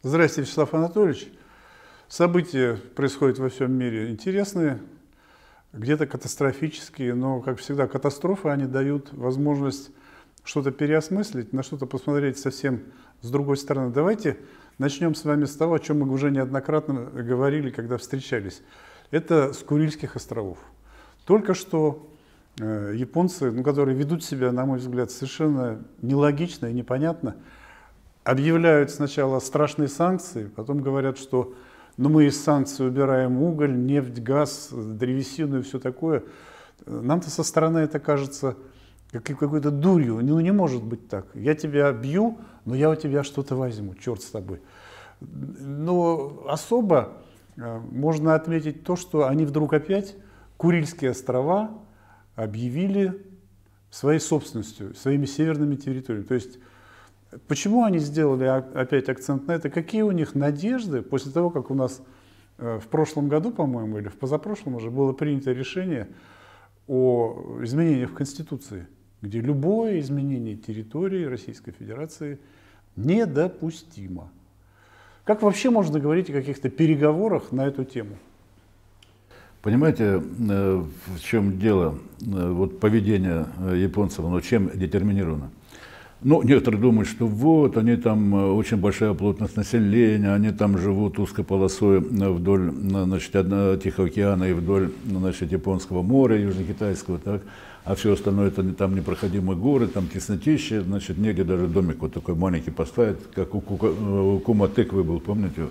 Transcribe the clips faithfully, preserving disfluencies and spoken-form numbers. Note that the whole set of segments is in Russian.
Здравствуйте, Вячеслав Анатольевич. События происходят во всем мире интересные, где-то катастрофические, но, как всегда, катастрофы, они дают возможность что-то переосмыслить, на что-то посмотреть совсем с другой стороны. Давайте начнем с вами с того, о чем мы уже неоднократно говорили, когда встречались. Это с Курильских островов. Только что э, японцы, ну, которые ведут себя, на мой взгляд, совершенно нелогично и непонятно, объявляют сначала страшные санкции, потом говорят, что ну, мы из санкций убираем уголь, нефть, газ, древесину и все такое. Нам-то со стороны это кажется какой-то дурью. Ну, не может быть так. Я тебя бью, но я у тебя что-то возьму, черт с тобой. Но особо можно отметить то, что они вдруг опять Курильские острова объявили своей собственностью, своими северными территориями. То есть почему они сделали опять акцент на это? Какие у них надежды после того, как у нас в прошлом году, по-моему, или в позапрошлом уже было принято решение о изменениях в Конституции, где любое изменение территории Российской Федерации недопустимо. Как вообще можно говорить о каких-то переговорах на эту тему? Понимаете, в чем дело? Вот поведение японцев, оно чем детерминировано? Ну, некоторые думают, что вот, они там, очень большая плотность населения, они там живут узкой полосой вдоль, значит, Тихого океана и вдоль, значит, Японского моря, Южно-Китайского, так, а все остальное это там непроходимые горы, там теснотище, значит, негде даже домик вот такой маленький поставить, как у, у Кума Тыквы был, помните,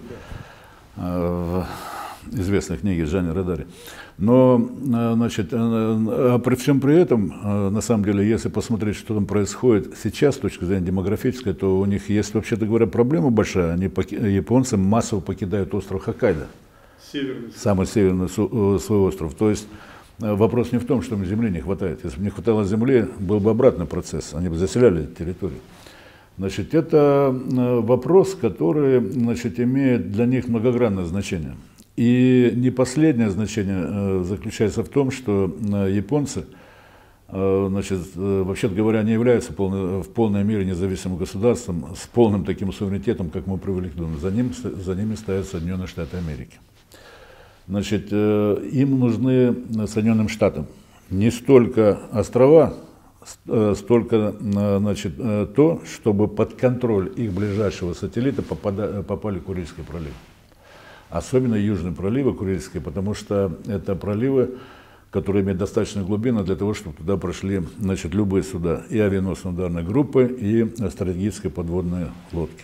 в известной книге Жанни Родари. Но, значит, а при всем при этом, на самом деле, если посмотреть, что там происходит сейчас с точки зрения демографической, то у них есть, вообще-то говоря, проблема большая. Они, японцы, массово покидают остров Хоккайдо, северный. Самый северный свой остров. То есть вопрос не в том, что им земли не хватает. Если бы не хватало земли, был бы обратный процесс, они бы заселяли территорию. Значит, это вопрос, который, значит, имеет для них многогранное значение. И не последнее значение заключается в том, что японцы, значит, вообще-то говоря, не являются полной, в полной мере независимым государством с полным таким суверенитетом, как мы привыкли думать. За, ним, за ними стоят Соединенные Штаты Америки. Значит, им нужны Соединенным Штатам не столько острова, столько, значит, то, чтобы под контроль их ближайшего сателлита попада, попали Курильские проливы. Особенно южные проливы Курильские, потому что это проливы, которые имеют достаточную глубину для того, чтобы туда прошли, значит, любые суда, и авианосные ударные группы, и стратегические подводные лодки.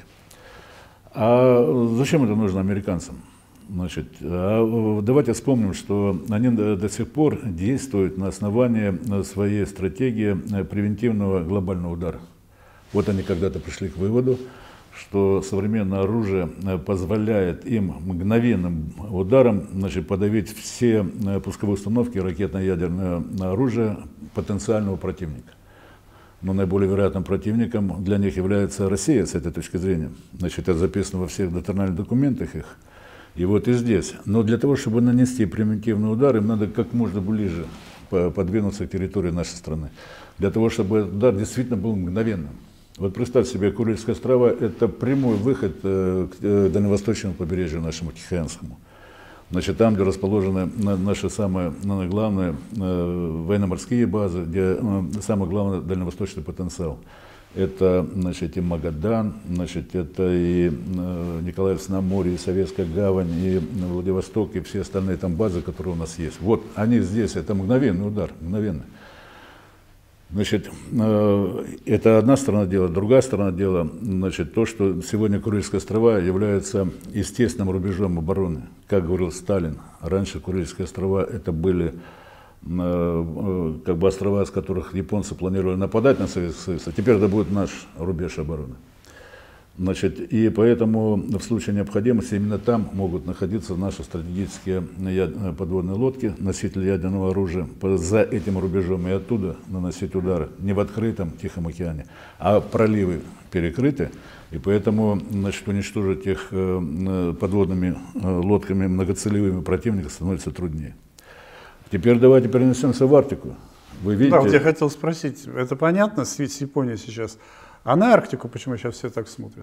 А зачем это нужно американцам? Значит, а давайте вспомним, что они до сих пор действуют на основании своей стратегии превентивного глобального удара. Вот они когда-то пришли к выводу, что современное оружие позволяет им мгновенным ударом, значит, подавить все пусковые установки ракетно-ядерное оружие потенциального противника. Но наиболее вероятным противником для них является Россия с этой точки зрения. Значит, это записано во всех доктринальных документах их. И вот и здесь. Но для того, чтобы нанести превентивный удар, им надо как можно ближе подвинуться к территории нашей страны. Для того, чтобы этот удар действительно был мгновенным. Вот представьте себе, Курильские острова – это прямой выход к дальневосточному побережью нашему Тихоокеанскому. Значит, там, где расположены наши самые главные военно-морские базы, где самый главный дальневосточный потенциал. Это, значит, и Магадан, значит, это и Николаевск на море, и Советская гавань, и Владивосток, и все остальные там базы, которые у нас есть. Вот они здесь, это мгновенный удар, мгновенный. Значит, это одна сторона дела. Другая сторона дела, значит, то, что сегодня Курильские острова являются естественным рубежом обороны. Как говорил Сталин, раньше Курильские острова это были как бы острова, с которых японцы планировали нападать на Советский Союз, а теперь это будет наш рубеж обороны. Значит, и поэтому в случае необходимости именно там могут находиться наши стратегические подводные лодки, носители ядерного оружия, за этим рубежом и оттуда наносить удары. Не в открытом Тихом океане, а проливы перекрыты, и поэтому, значит, уничтожить их подводными лодками многоцелевыми противника становится труднее. Теперь давайте перенесемся в Арктику. Вы видите... Да, вот я хотел спросить, это понятно с Японией сейчас? А на Арктику почему сейчас все так смотрят?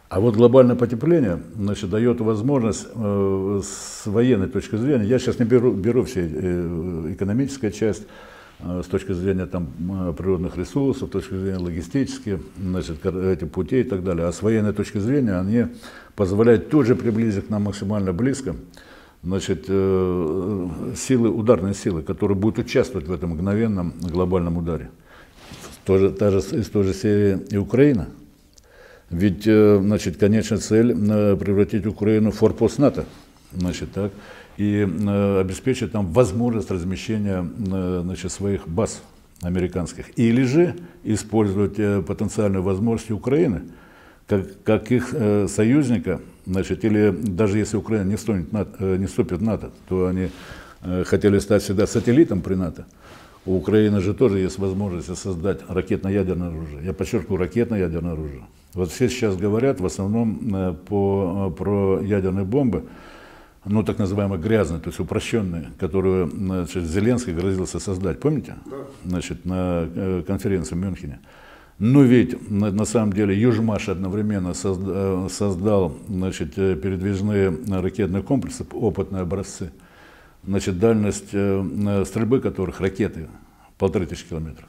А вот глобальное потепление, значит, дает возможность э, с военной точки зрения, я сейчас не беру, беру все э, экономическая часть, э, с точки зрения там, природных ресурсов, с точки зрения логистических, значит, этих путей и так далее, а с военной точки зрения они позволяют тоже приблизить к нам максимально близко, значит, э, силы, ударные силы, которые будут участвовать в этом мгновенном глобальном ударе. Тоже, та же, из той же серии и Украина. Ведь, значит, конечная цель превратить Украину в форпост НАТО, значит, так, и обеспечить там возможность размещения, значит, своих баз американских. Или же использовать потенциальные возможности Украины как, как их союзника, значит, или даже если Украина не вступит, не вступит в НАТО, то они хотели стать всегда сателлитом при НАТО. У Украины же тоже есть возможность создать ракетно-ядерное оружие. Я подчеркиваю, ракетно-ядерное оружие. Вот все сейчас говорят в основном по, про ядерные бомбы, ну так называемые грязные, то есть упрощенные, которые, значит, Зеленский грозился создать. Помните? Да. Значит, на конференции в Мюнхене. Но ведь на, на самом деле Южмаш одновременно созда, создал, значит, передвижные ракетные комплексы, опытные образцы. Значит, дальность стрельбы которых ракеты полторы тысячи километров.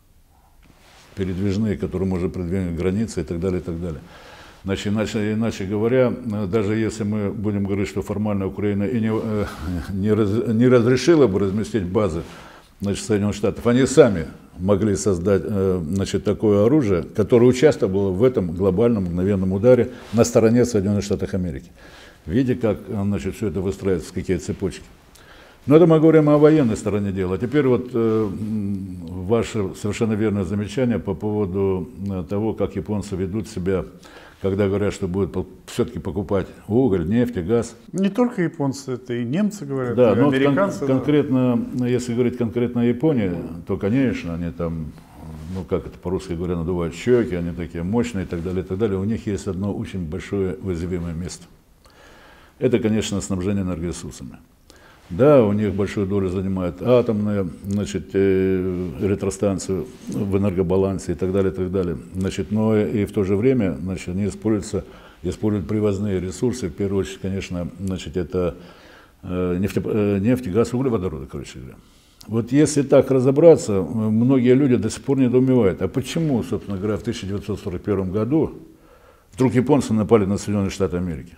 Передвижные, которые можно продвинуть границы и так далее, и так далее. Значит, иначе, иначе говоря, даже если мы будем говорить, что формально Украина и не, не, раз, не разрешила бы разместить базы, значит, Соединенных Штатов, они сами могли создать, значит, такое оружие, которое участвовало в этом глобальном мгновенном ударе на стороне Соединенных Штатов Америки. Видите, как, значит, все это выстраивается, в какие цепочки. Но это мы говорим о военной стороне дела. А теперь вот э, ваше совершенно верное замечание по поводу э, того, как японцы ведут себя, когда говорят, что будут все-таки покупать уголь, нефть и газ. Не только японцы, это и немцы говорят, да, и но американцы. Кон конкретно, если говорить конкретно о Японии, то, конечно, они там, ну как это по-русски говоря, надувают щеки, они такие мощные и так далее, и так далее. У них есть одно очень большое уязвимое место. Это, конечно, снабжение энергоресурсами. Да, у них большую долю занимает атомные, значит, э, электростанции в энергобалансе и так далее, и так далее. Значит, но и в то же время, значит, они используются, используют привозные ресурсы, в первую очередь, конечно, значит, это э, нефть, э, нефть, газ, углеводороды, короче говоря. Вот если так разобраться, многие люди до сих пор недоумевают, а почему, собственно говоря, в тысяча девятьсот сорок первом году вдруг японцы напали на Соединенные Штаты Америки?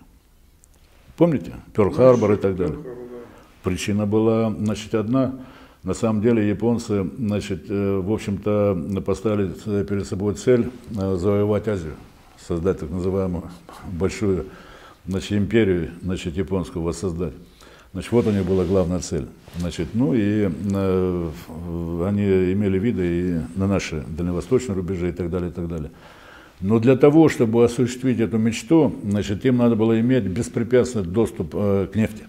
Помните? Пёрл-Харбор и так далее. Причина была, значит, одна. На самом деле японцы, значит, в общем-то, поставили перед собой цель завоевать Азию, создать так называемую большую, значит, империю, значит, японскую воссоздать. Значит, вот у них была главная цель. Значит, ну и э, они имели виды и на наши дальневосточные рубежи и так далее, и так далее. Но для того, чтобы осуществить эту мечту, значит, им надо было иметь беспрепятственный доступ э, к нефти.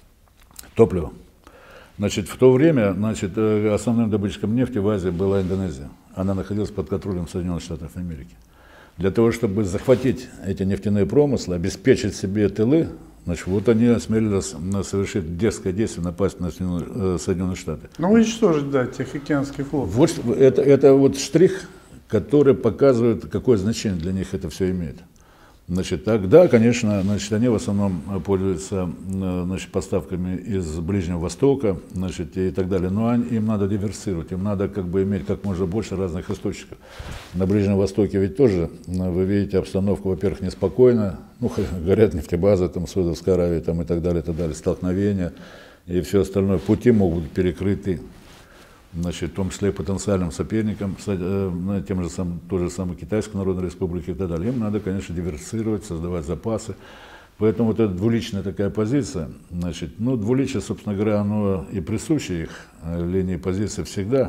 Топливо. Значит, в то время, значит, основным добытчиком нефти в Азии была Индонезия. Она находилась под контролем Соединенных Штатов Америки. Для того, чтобы захватить эти нефтяные промыслы, обеспечить себе тылы, значит, вот они осмелились совершить дерзкое действие, напасть на Соединенные Штаты. Ну, уничтожить, да, Тихоокеанский флот. Вот это, это вот штрих, который показывает, какое значение для них это все имеет. Значит, так, да, конечно, значит, они в основном пользуются, значит, поставками из Ближнего Востока, значит, и так далее, но они, им надо диверсировать, им надо как бы иметь как можно больше разных источников. На Ближнем Востоке ведь тоже, вы видите, обстановка, во-первых, неспокойна, ну, горят нефтебазы, там, Саудовская Аравия, там, и так далее, и так далее, столкновения и все остальное, пути могут быть перекрыты. Значит, в том числе и потенциальным соперникам, тем же самым, той же самой Китайской Народной Республике и так далее. Им надо, конечно, диверсировать, создавать запасы. Поэтому вот эта двуличная такая позиция, значит, ну, двуличие, собственно говоря, оно и присуще их линии позиции всегда.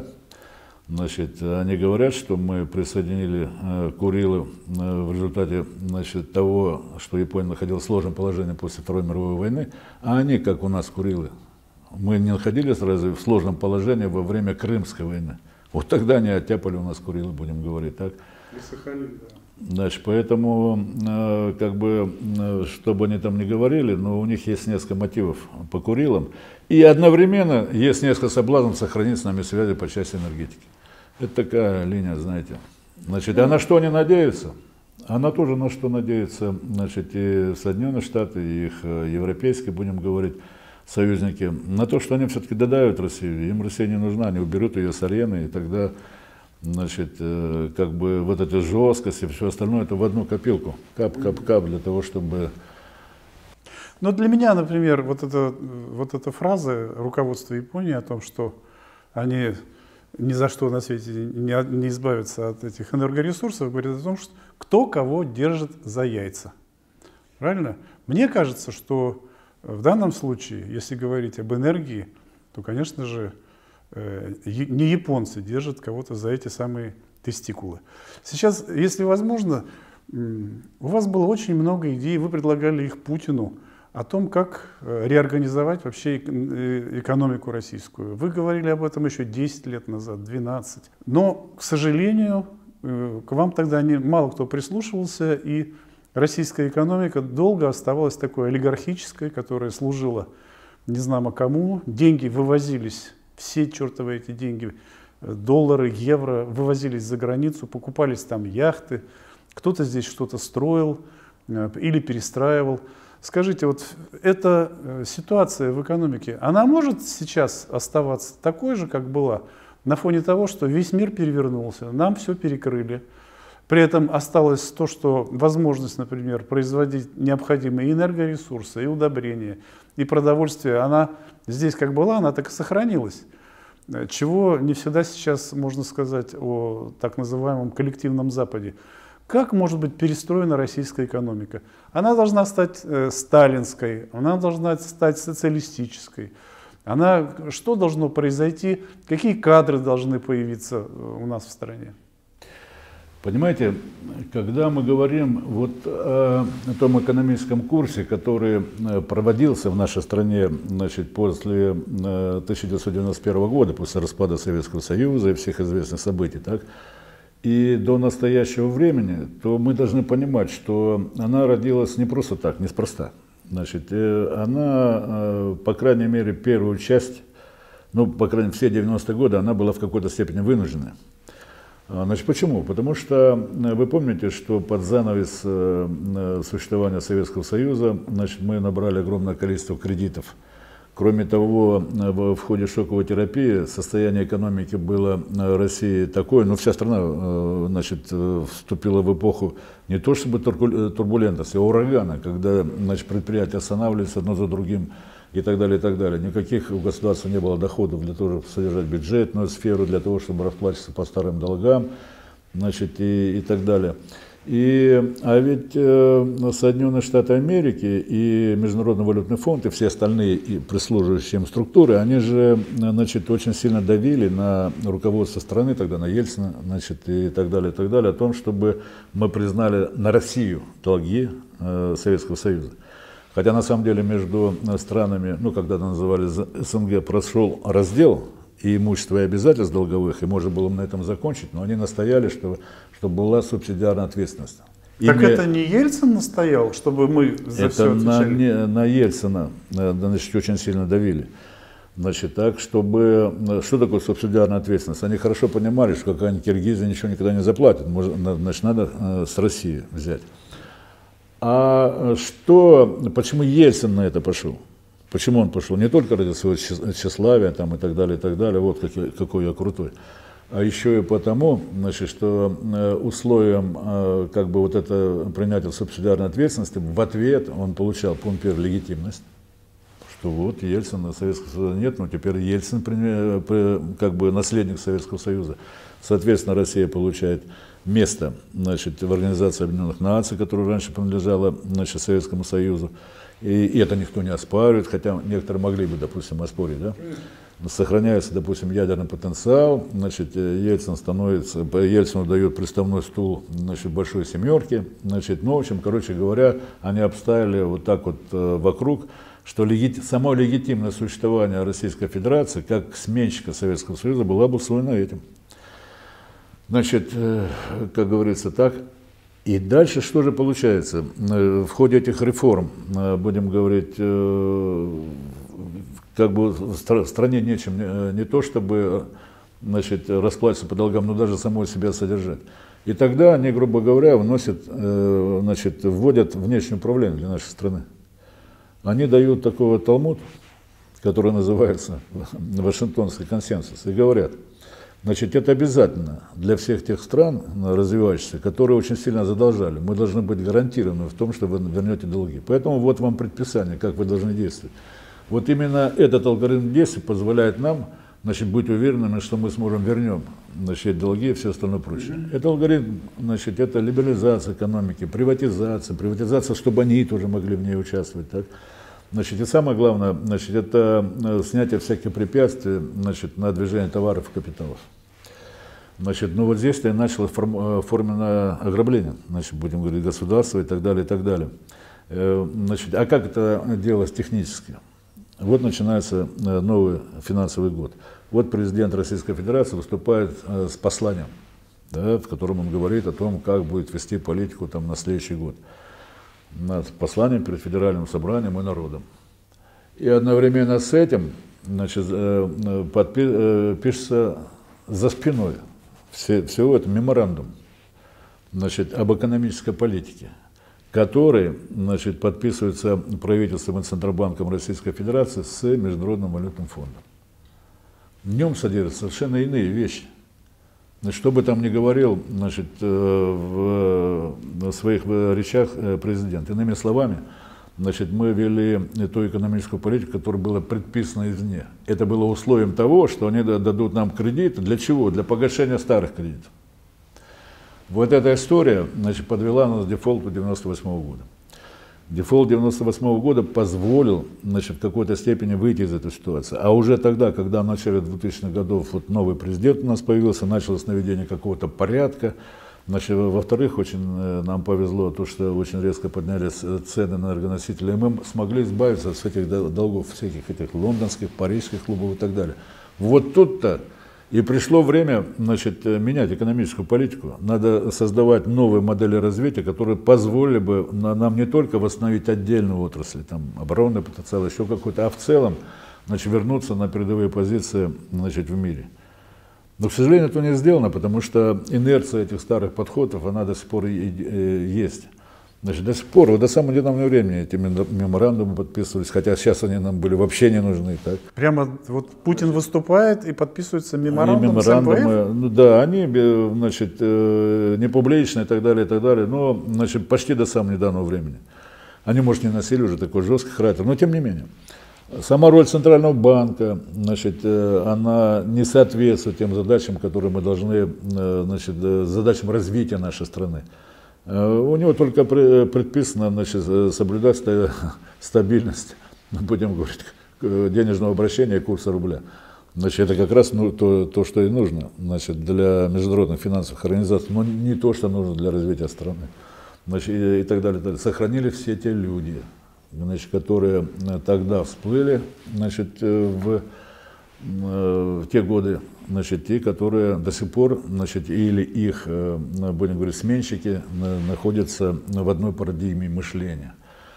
Значит, они говорят, что мы присоединили Курилы в результате, значит, того, что Япония находилась в сложном положении после Второй мировой войны, а они, как у нас, Курилы. Мы не находились разве в сложном положении во время Крымской войны. Вот тогда они оттяпали у нас Курилы, будем говорить так. И Сахалин, да. Значит, поэтому, э, как бы, э, что бы они там ни говорили, но у них есть несколько мотивов по Курилам. И одновременно есть несколько соблазнов сохранить с нами связи по части энергетики. Это такая линия, знаете. Значит, а на что они надеются? она тоже на что надеется, значит, и Соединенные Штаты, и их европейские, будем говорить, союзники, на то, что они все-таки додавят Россию. Им Россия не нужна, они уберут ее с арены, и тогда, значит, как бы вот эта жесткость и все остальное, это в одну копилку, кап-кап-кап, для того, чтобы... Но для меня, например, вот эта, вот эта фраза руководства Японии о том, что они ни за что на свете не, не избавятся от этих энергоресурсов, говорит о том, что кто кого держит за яйца. Правильно? Мне кажется, что в данном случае, если говорить об энергии, то, конечно же, не японцы держат кого-то за эти самые тестикулы. Сейчас, если возможно, у вас было очень много идей, вы предлагали их Путину о том, как реорганизовать вообще экономику российскую. Вы говорили об этом еще десять лет назад, двенадцать. Но, к сожалению, к вам тогда не, мало кто прислушивался, и российская экономика долго оставалась такой олигархической, которая служила не знамо кому. Деньги вывозились, все чертовы эти деньги, доллары, евро, вывозились за границу, покупались там яхты, кто-то здесь что-то строил или перестраивал. Скажите, вот эта ситуация в экономике, она может сейчас оставаться такой же, как была, на фоне того, что весь мир перевернулся, нам все перекрыли. При этом осталось то, что возможность, например, производить необходимые энергоресурсы, и удобрения, и продовольствие, она здесь как была, она так и сохранилась. Чего не всегда сейчас можно сказать о так называемом коллективном Западе. Как может быть перестроена российская экономика? Она должна стать э, сталинской, она должна стать социалистической. Она, что должно произойти, какие кадры должны появиться у нас в стране? Понимаете, когда мы говорим вот о, о том экономическом курсе, который проводился в нашей стране, значит, после тысяча девятьсот девяносто первого года, после распада Советского Союза и всех известных событий, так, и до настоящего времени, то мы должны понимать, что она родилась не просто так, неспроста. Значит, она, по крайней мере, первую часть, ну, по крайней мере, все девяностые годы, она была в какой-то степени вынуждена. Значит, почему? Потому что вы помните, что под занавес существования Советского Союза, значит, мы набрали огромное количество кредитов. Кроме того, в ходе шоковой терапии состояние экономики было России такое, но вся страна, значит, вступила в эпоху не то чтобы турбулентности, а урагана, когда, значит, предприятия останавливаются одно за другим и так далее, и так далее. Никаких у государства не было доходов для того, чтобы содержать бюджетную сферу, для того, чтобы расплачиваться по старым долгам, значит, и, и так далее. И, а ведь э, Соединенные Штаты Америки и Международный валютный фонд и все остальные и прислуживающие им структуры, они же, значит, очень сильно давили на руководство страны, тогда на Ельцина, значит, и так далее, и так далее, о том, чтобы мы признали на Россию долги э, Советского Союза. Хотя на самом деле между странами, ну, когда называли СНГ, прошел раздел и имущества, и обязательств долговых, и можно было на этом закончить, но они настояли, что, чтобы была субсидиарная ответственность. Так Ими... это не Ельцин настоял, чтобы мы за это все отвечали? На, на Ельцина, значит, очень сильно давили. Значит, так, чтобы... Что такое субсидиарная ответственность? Они хорошо понимали, что какая-нибудь Киргизия ничего никогда не заплатит, можно, значит, надо с России взять. А что, почему Ельцин на это пошел? Почему он пошел? Не только ради своего тщеславия там, и так далее, и так далее, вот какой, какой я крутой, а еще и потому, значит, что условием как бы вот это принятия субсидиарной ответственности в ответ он получал, пункт первый, легитимность, что вот Ельцина Советского Союза нет, но теперь Ельцин как бы наследник Советского Союза. Соответственно, Россия получает место, значит, в Организации Объединенных Наций, которая раньше принадлежала, значит, Советскому Союзу. И, и это никто не оспаривает, хотя некоторые могли бы, допустим, оспорить, да? Сохраняется, допустим, ядерный потенциал, значит, Ельцин становится, Ельцину дает приставной стул, значит, большой семерки, значит, ну, в общем, короче говоря, они обставили вот так вот э, вокруг, что легити, само легитимное существование Российской Федерации, как сменщика Советского Союза, было обусловлено этим. Значит, э, как говорится, так. И дальше что же получается? В ходе этих реформ, будем говорить, как бы в стране нечем, не то чтобы, значит, расплачиваться по долгам, но даже самой себя содержать. И тогда они, грубо говоря, вносят, э, значит, вводят внешнее управление для нашей страны. Они дают такой талмуд, который называется Вашингтонский консенсус, и говорят, значит, это обязательно для всех тех стран развивающихся, которые очень сильно задолжали. Мы должны быть гарантированы в том, что вы вернете долги. Поэтому вот вам предписание, как вы должны действовать. Вот именно этот алгоритм действий позволяет нам, значит, быть уверенными, что мы сможем вернем, значит, долги и все остальное прочее. Mm-hmm. Это алгоритм, значит, это либерализация экономики, приватизация, приватизация, чтобы они тоже могли в ней участвовать. Так? Значит, и самое главное, значит, это снятие всяких препятствий, значит, на движение товаров и капиталов. Значит, ну вот здесь-то и началось форменное ограбление, значит, будем говорить, государства и так далее, и так далее. Значит, а как это делалось технически? Вот начинается новый финансовый год. Вот президент Российской Федерации выступает с посланием, да, в котором он говорит о том, как будет вести политику там, на следующий год. С посланием перед Федеральным собранием и народом. И одновременно с этим, значит, подпи- пишется за спиной все, всего этого меморандум, значит, об экономической политике, который, значит, подписывается правительством и Центробанком Российской Федерации с Международным валютным фондом. В нем содержатся совершенно иные вещи. Значит, что бы там ни говорил, значит, в своих речах президент. Иными словами, значит, мы вели ту экономическую политику, которая была предписана извне. Это было условием того, что они дадут нам кредиты. Для чего? Для погашения старых кредитов. Вот эта история, значит, подвела нас к дефолту девяносто восьмого года. Дефолт девяносто восьмого года позволил, значит, в какой-то степени выйти из этой ситуации. А уже тогда, когда в начале двухтысячных годов вот новый президент у нас появился, началось наведение какого-то порядка. Значит, во-вторых, очень нам повезло то, что очень резко поднялись цены на энергоносители, и мы смогли избавиться от этих долгов, всяких этих лондонских, парижских клубов и так далее. Вот тут-то и пришло время, значит, менять экономическую политику. Надо создавать новые модели развития, которые позволили бы нам не только восстановить отдельную отрасль, там, оборонный потенциал, еще какой-то, а в целом, значит, вернуться на передовые позиции, значит, в мире. Но, к сожалению, это не сделано, потому что инерция этих старых подходов, она до сих пор и, и, есть. Значит, до сих пор, вот до самого недавнего времени эти меморандумы подписывались, хотя сейчас они нам были вообще не нужны. Так. Прямо вот Путин выступает и подписывается меморандум меморандумы, с эм вэ эф? Ну да, они, значит, не публичные и так далее, и так далее, но, значит, почти до самого недавнего времени. Они, может, не носили уже такой жесткий характер, но тем не менее. Сама роль Центрального банка, значит, она не соответствует тем задачам, которые мы должны, значит, задачам развития нашей страны. У него только предписано, значит, соблюдать стабильность, будем говорить, денежного обращения и курса рубля. Значит, это как раз ну, то, то, что и нужно, значит, для международных финансовых организаций, но не то, что нужно для развития страны. Значит, и, и так далее, и так далее. Сохранили все те люди, значит, которые тогда всплыли, значит, в, в те годы, значит, те, которые до сих пор, значит, или их, будем говорить, сменщики находятся в одной парадигме мышления.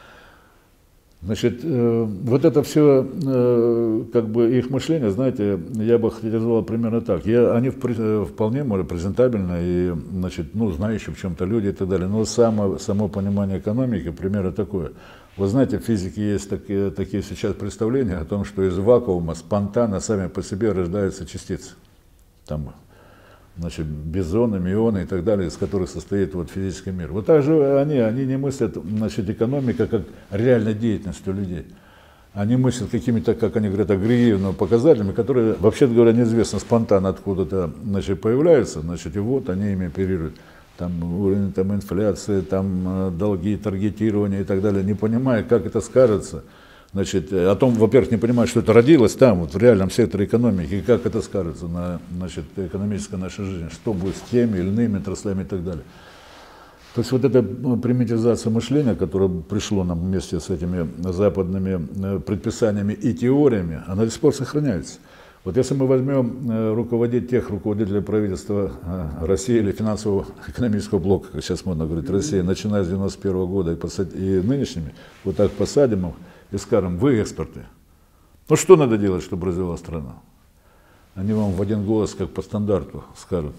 Значит, вот это все, как бы, их мышление, знаете, я бы характеризовал примерно так. Я, они вполне, может, презентабельны и, значит, ну, знающие в чем-то люди и так далее, но само, само понимание экономики примерно такое. Вы знаете, в физике есть такие, такие сейчас представления о том, что из вакуума спонтанно сами по себе рождаются частицы. Там, значит, бозоны, мионы и так далее, из которых состоит вот физический мир. Вот так же они, они не мыслят, значит, экономика как реальной деятельностью людей. Они мыслят какими-то, как они говорят, агрегированными показателями, которые, вообще-то говоря, неизвестно спонтанно откуда-то, значит, появляются, значит, и вот они ими оперируют. Там уровень там, инфляции, там долги, таргетирование и так далее, не понимая, как это скажется. Значит, о том, во-первых, не понимая, что это родилось там, вот, в реальном секторе экономики, и как это скажется на, значит, экономической нашей жизни, что будет с теми или иными отраслями и так далее. То есть вот эта примитивизация мышления, которая пришло нам вместе с этими западными предписаниями и теориями, она до сих пор сохраняется. Вот если мы возьмем руководить тех руководителей правительства России или финансового экономического блока, как сейчас модно говорить, России, начиная с девяносто первого года и, посад... и нынешними, вот так посадим их и скажем, вы эксперты. Ну что надо делать, чтобы развивалась страна? Они вам в один голос, как по стандарту, скажут,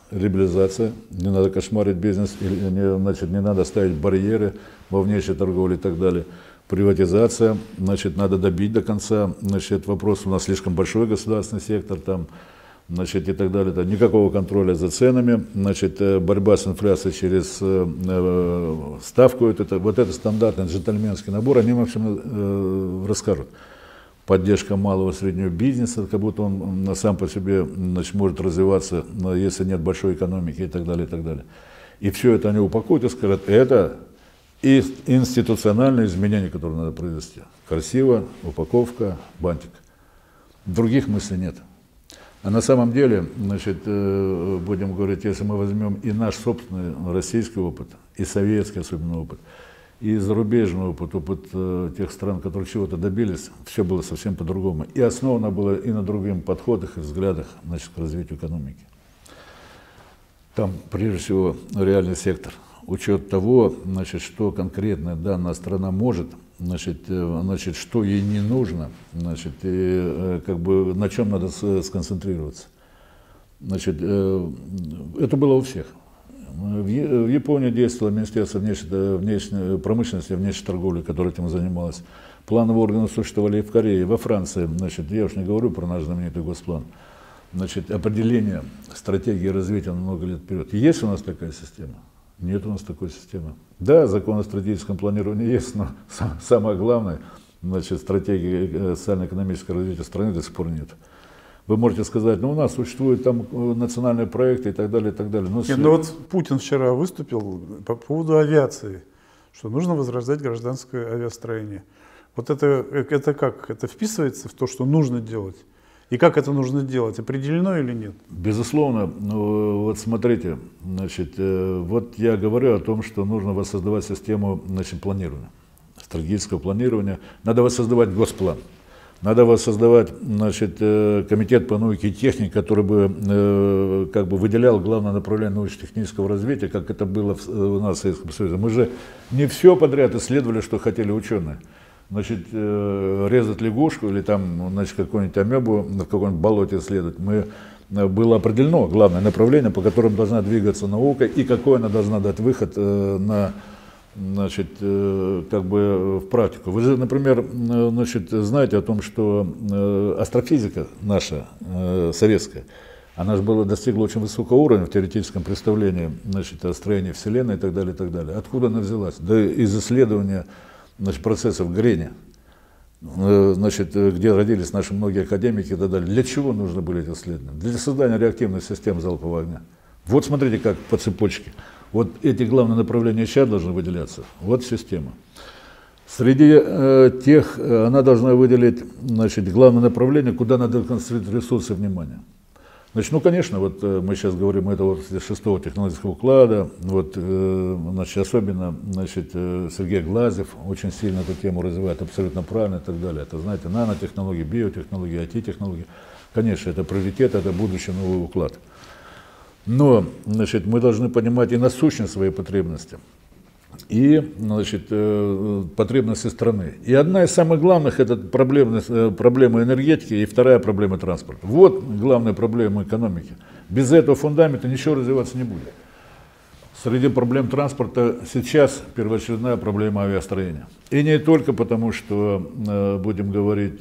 либерализация, не надо кошмарить бизнес, или не, значит, не надо ставить барьеры во внешней торговле и так далее. Приватизация, значит, надо добить до конца, значит, вопрос, у нас слишком большой государственный сектор там, значит, и так далее. Никакого контроля за ценами, значит, борьба с инфляцией через э, ставку, это, вот это стандартный джентльменский набор, они, в общем, э, расскажут. Поддержка малого и среднего бизнеса, как будто он сам по себе, значит, может развиваться, если нет большой экономики и так далее, и так далее. И все это они упакуют и скажут, это и институциональные изменения, которые надо произвести. Красиво, упаковка, бантик. Других мыслей нет. А на самом деле, значит, будем говорить, если мы возьмем и наш собственный российский опыт, и советский особенно опыт, и зарубежный опыт, опыт тех стран, которые чего-то добились, все было совсем по-другому. И основано было и на других подходах и взглядах, значит, к развитию экономики. Там, прежде всего, реальный сектор. Учет того, значит, что конкретно данная страна может, значит, значит, что ей не нужно, значит, и, как бы, на чем надо сконцентрироваться. Значит, это было у всех. В Японии действовало Министерство внешней, внешней промышленности и внешней торговли, которое этим занималось. Плановые органы существовали и в Корее, и во Франции. Значит, я уж не говорю про наш знаменитый госплан. Значит, определение стратегии развития на много лет вперед. Есть у нас такая система? Нет у нас такой системы. Да, закон о стратегическом планировании есть, но самое главное, значит, стратегии социально-экономического развития страны до сих пор нет. Вы можете сказать, ну у нас существуют там национальные проекты и так далее, и так далее. Но Нет, ну вот Путин вчера выступил по поводу авиации, что нужно возрождать гражданское авиастроение. Вот это, это как? Это вписывается в то, что нужно делать? И как это нужно делать? Определено или нет? Безусловно. Ну, вот смотрите, значит, вот я говорю о том, что нужно воссоздавать систему, значит, планирования, стратегического планирования. Надо воссоздавать госплан. Надо воссоздавать, значит, комитет по науке и технике, который бы, как бы выделял главное направление научно-технического развития, как это было у нас в Советском Союзе. Мы же не все подряд исследовали, что хотели ученые. Значит, резать лягушку или там, значит, какую-нибудь амебу в каком-нибудь болоте исследовать. Мы, было определено главное направление, по которому должна двигаться наука и какой она должна дать выход на, значит, как бы в практику. Вы же, например, значит, знаете о том, что астрофизика наша, советская, она же была, достигла очень высокого уровня в теоретическом представлении, значит, о строении Вселенной и так далее, и так далее. Откуда она взялась? Да из исследования, значит, процессов горения, значит, где родились наши многие академики и так далее. Для чего нужны были эти исследования? Для создания реактивных систем залпового огня. Вот смотрите, как по цепочке. Вот эти главные направления сейчас должны выделяться. Вот система. Среди э, тех, она должна выделить, значит, главное направление, куда надо концентрировать ресурсы внимания. Значит, ну, конечно, вот мы сейчас говорим, это вот шестого технологического уклада, вот, значит, особенно, значит, Сергей Глазев очень сильно эту тему развивает, абсолютно правильно и так далее. Это, знаете, нанотехнологии, биотехнологии, ай ти-технологии. Конечно, это приоритет, это будущий новый уклад. Но, значит, мы должны понимать и насущность своей потребности, и, значит, потребности страны. И одна из самых главных – это проблема, проблема энергетики, и вторая проблема транспорта. Вот главная проблема экономики. Без этого фундамента ничего развиваться не будет. Среди проблем транспорта сейчас первоочередная проблема авиастроения. И не только потому, что, будем говорить,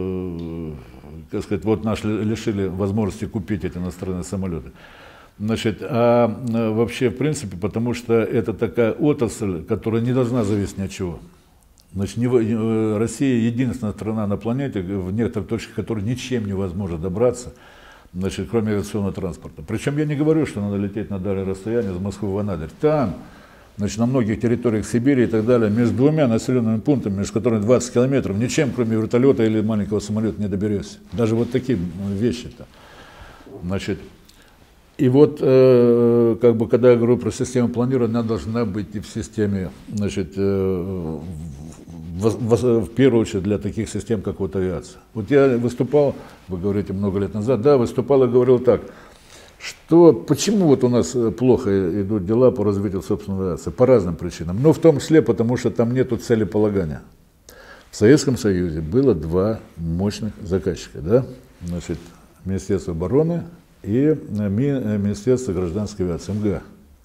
как сказать, вот нас лишили возможности купить эти иностранные самолеты. Значит, а вообще, в принципе, потому что это такая отрасль, которая не должна зависеть ни от чего. Значит, не, Россия единственная страна на планете, в некоторых точках, которой ничем невозможно добраться, значит, кроме авиационного транспорта. Причем я не говорю, что надо лететь на дальнее расстояние из Москвы в Анадырь. Там, значит, на многих территориях Сибири и так далее, между двумя населенными пунктами, между которыми двадцать километров, ничем, кроме вертолета или маленького самолета, не доберешься. Даже вот такие вещи-то. Значит, и вот, э, как бы, когда я говорю про систему планирования, она должна быть и в системе, значит, э, в, в, в первую очередь для таких систем, как вот авиация. Вот я выступал, вы говорите, много лет назад, да, выступал и говорил так, что почему вот у нас плохо идут дела по развитию собственной авиации, по разным причинам, но в том числе потому, что там нету целеполагания. В Советском Союзе было два мощных заказчика, да, значит, Министерство обороны и Министерство гражданской авиации, МГА.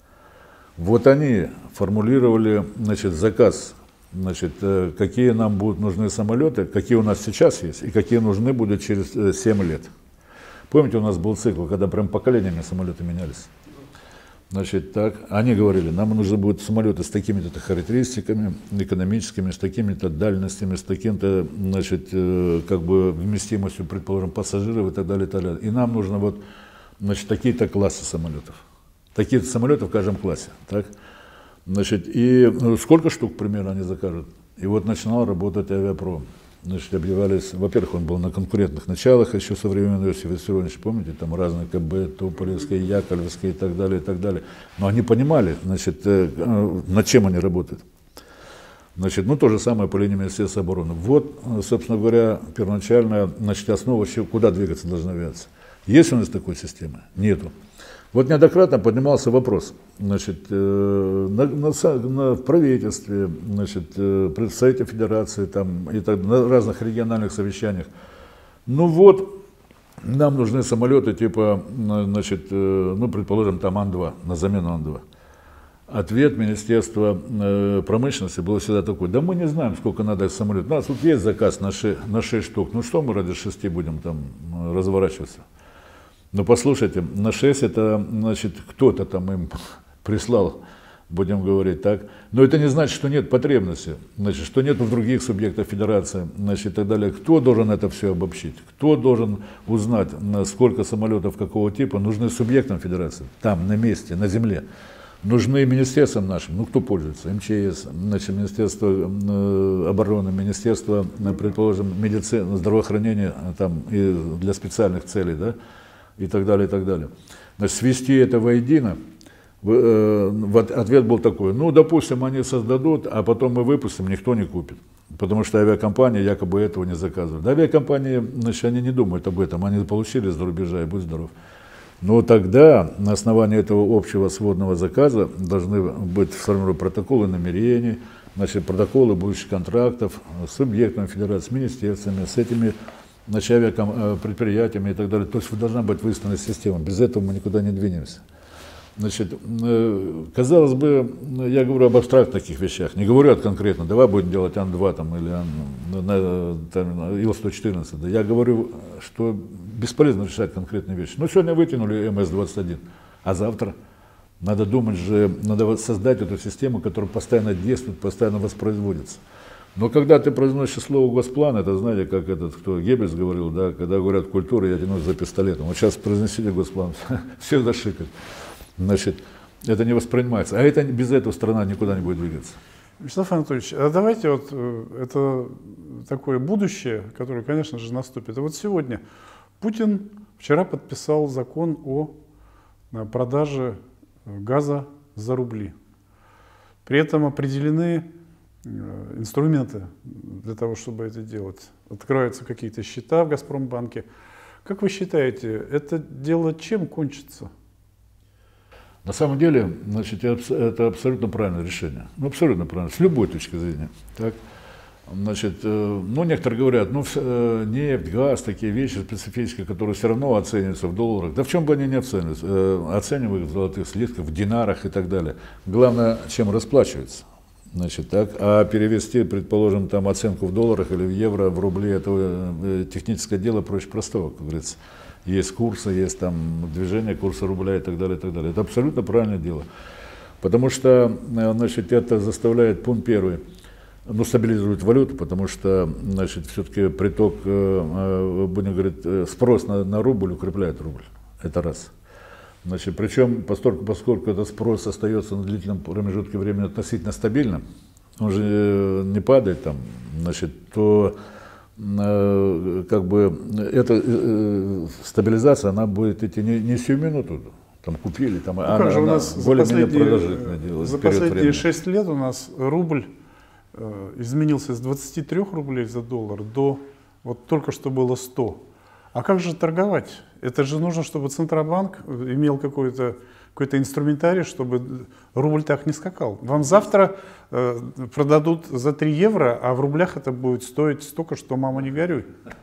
Вот они формулировали, значит, заказ, значит, какие нам будут нужны самолеты, какие у нас сейчас есть и какие нужны будут через семь лет. Помните, у нас был цикл, когда прям поколениями самолеты менялись. Значит, так, они говорили, нам нужны будут самолеты с такими-то характеристиками экономическими, с такими-то дальностями, с таким-то, значит, как бы вместимостью, предположим, пассажиров и так далее, и так далее. И нам нужно вот, значит, такие-то классы самолетов. Такие-то самолеты в каждом классе. Так? Значит, и ну, сколько штук примерно они закажут? И вот начинал работать авиапром. Значит, объявлялись, во-первых, он был на конкурентных началах еще со времен Иосифа Виссарионовича, помните, там разные КБ, Туполевские, Яковлевские и так далее, и так далее. Но они понимали, значит, над чем они работают. Значит, ну, то же самое по линии Министерства обороны. Вот, собственно говоря, первоначальная, значит, основа, куда двигаться должна авиация. Есть у нас такой системы? Нету. Вот неоднократно поднимался вопрос, значит, на, на, на, в правительстве, значит, в Совете Федерации там, и так, на разных региональных совещаниях. Ну вот, нам нужны самолеты типа, значит, ну, предположим, там Ан-два, на замену Ан-два. Ответ Министерства промышленности был всегда такой: да мы не знаем, сколько надо самолетов. У нас тут есть заказ на шесть штук, ну что мы ради шести будем там разворачиваться? Ну, послушайте, на шесть это, значит, кто-то там им прислал, будем говорить так. Но это не значит, что нет потребности, значит, что нет в других субъектах федерации, значит, и так далее. Кто должен это все обобщить? Кто должен узнать, сколько самолетов какого типа нужны субъектам федерации? Там, на месте, на земле. Нужны министерствам нашим, ну, кто пользуется? эм че эс, значит, Министерство обороны, Министерство, предположим, медицины, здравоохранения, там, и для специальных целей, да? И так далее, и так далее. Значит, свести это воедино, вот ответ был такой: ну, допустим, они создадут, а потом мы выпустим, никто не купит. Потому что авиакомпании якобы этого не заказывают. Авиакомпании, значит, они не думают об этом, они получили с рубежа, и будь здоров. Но тогда на основании этого общего сводного заказа должны быть сформированы протоколы намерений, значит, протоколы будущих контрактов с субъектами федерации, с министерствами, с этими, значит, авиапредприятиями и так далее. То есть должна быть выстроена система. Без этого мы никуда не двинемся. Значит, казалось бы, я говорю об абстрактных таких вещах, не говорю конкретно, давай будем делать Ан-два там, или Ил сто четырнадцать. Да. Я говорю, что бесполезно решать конкретные вещи. Ну, сегодня вытянули эм эс двадцать один, а завтра надо думать же, надо создать эту систему, которая постоянно действует, постоянно воспроизводится. Но когда ты произносишь слово «госплан», это, знаете, как этот, кто Геббельс говорил, да, когда говорят «культура», я тянусь за пистолетом. Вот сейчас произнесите «госплан», все зашикают. Значит, это не воспринимается. А это, без этого страна никуда не будет двигаться. Вячеслав Анатольевич, а давайте вот это такое будущее, которое, конечно же, наступит. А вот сегодня Путин вчера подписал закон о продаже газа за рубли. При этом определены инструменты для того, чтобы это делать. Открываются какие-то счета в Газпромбанке. Как вы считаете, это дело чем кончится? На самом деле, значит, это абсолютно правильное решение. Ну, абсолютно правильно, с любой точки зрения. Так? Значит, ну, некоторые говорят, ну, нефть, газ, такие вещи специфические, которые все равно оцениваются в долларах. Да в чем бы они ни оценивались, оценивают в золотых слитках, в динарах и так далее. Главное, чем расплачиваются. Значит, так, а перевести, предположим, там оценку в долларах или в евро, в рубли, это техническое дело проще простого, как говорится. Есть курсы, есть там движение курса рубля и так далее, и так далее. Это абсолютно правильное дело. Потому что, значит, это заставляет, пункт первый, ну, стабилизирует валюту, потому что, значит, все-таки приток, будем говорить, спрос на, на рубль укрепляет рубль. Это раз. Значит, причем, поскольку, поскольку этот спрос остается на длительном промежутке времени относительно стабильным, он же не падает там, значит, то как бы эта э, стабилизация, она будет идти не, не всю минуту, там купили, там, ну, она, как же у нас более-менее продолжительно. За последние шесть лет у нас рубль э, изменился с двадцати трёх рублей за доллар до, вот только что было сто. А как же торговать? Это же нужно, чтобы Центробанк имел какой-то какой-то инструментарий, чтобы рубль так не скакал. Вам завтра э, продадут за три евро, а в рублях это будет стоить столько, что мама не горюй.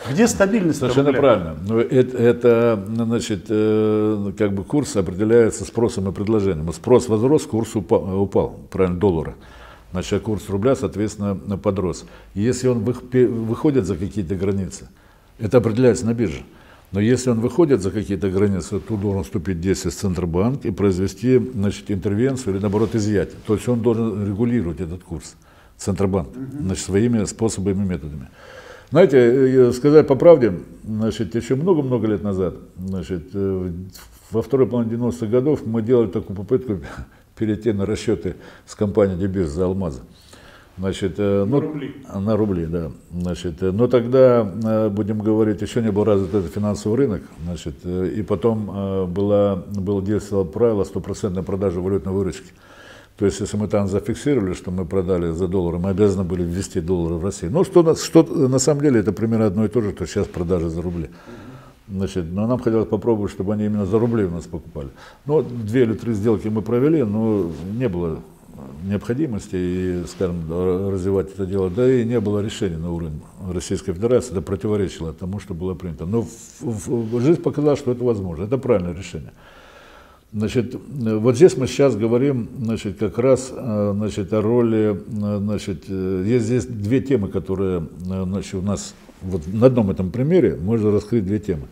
Где стабильность Совершенно рубля? правильно. Но это, это значит, как бы курс определяется спросом и предложением. Спрос возрос, курс упал, упал правильно, доллара. Значит, курс рубля, соответственно, подрос. Если он выходит за какие-то границы, это определяется на бирже. Но если он выходит за какие-то границы, то должен вступить в действие Центробанк и произвести, значит, интервенцию или, наоборот, изъятие. То есть он должен регулировать этот курс, Центробанк, значит, своими способами и методами. Знаете, сказать по правде, значит, еще много-много лет назад, значит, во второй половине девяностых годов мы делали такую попытку перейти на расчеты с компанией Дебирс за алмазы. Значит, на ну, рубли. На рубли, да. Значит, но тогда, будем говорить, еще не был развит этот финансовый рынок. Значит, и потом была, было действовало правило стопроцентной продажи валютной выручки. То есть, если мы там зафиксировали, что мы продали за доллары, мы обязаны были ввести доллары в Россию. Ну, что, что на самом деле это примерно одно и то же, что сейчас продажи за рубли. Значит, но нам хотелось попробовать, чтобы они именно за рубли у нас покупали. Ну, две или три сделки мы провели, но не было необходимости и, скажем, развивать это дело, да и не было решения на уровне Российской Федерации, это противоречило тому, что было принято. Но в, в, жизнь показала, что это возможно, это правильное решение. Значит, вот здесь мы сейчас говорим, значит, как раз, значит, о роли, значит, есть здесь две темы, которые, значит, у нас вот на одном этом примере можно раскрыть две темы.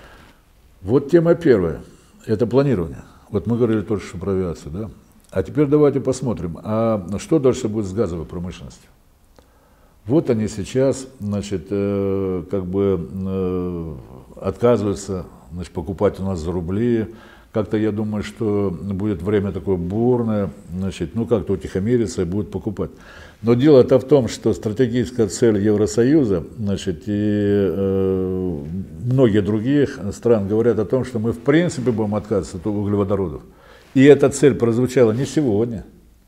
Вот тема первая, это планирование. Вот мы говорили только что про авиацию, да? А теперь давайте посмотрим, а что дальше будет с газовой промышленностью? Вот они сейчас, значит, э, как бы э, отказываются, значит, покупать у нас за рубли. Как-то я думаю, что будет время такое бурное, значит, ну как-то утихомирится и будут покупать. Но дело-то в том, что стратегическая цель Евросоюза, значит, и э, многие других стран говорят о том, что мы в принципе будем отказываться от углеводородов. И эта цель прозвучала не сегодня,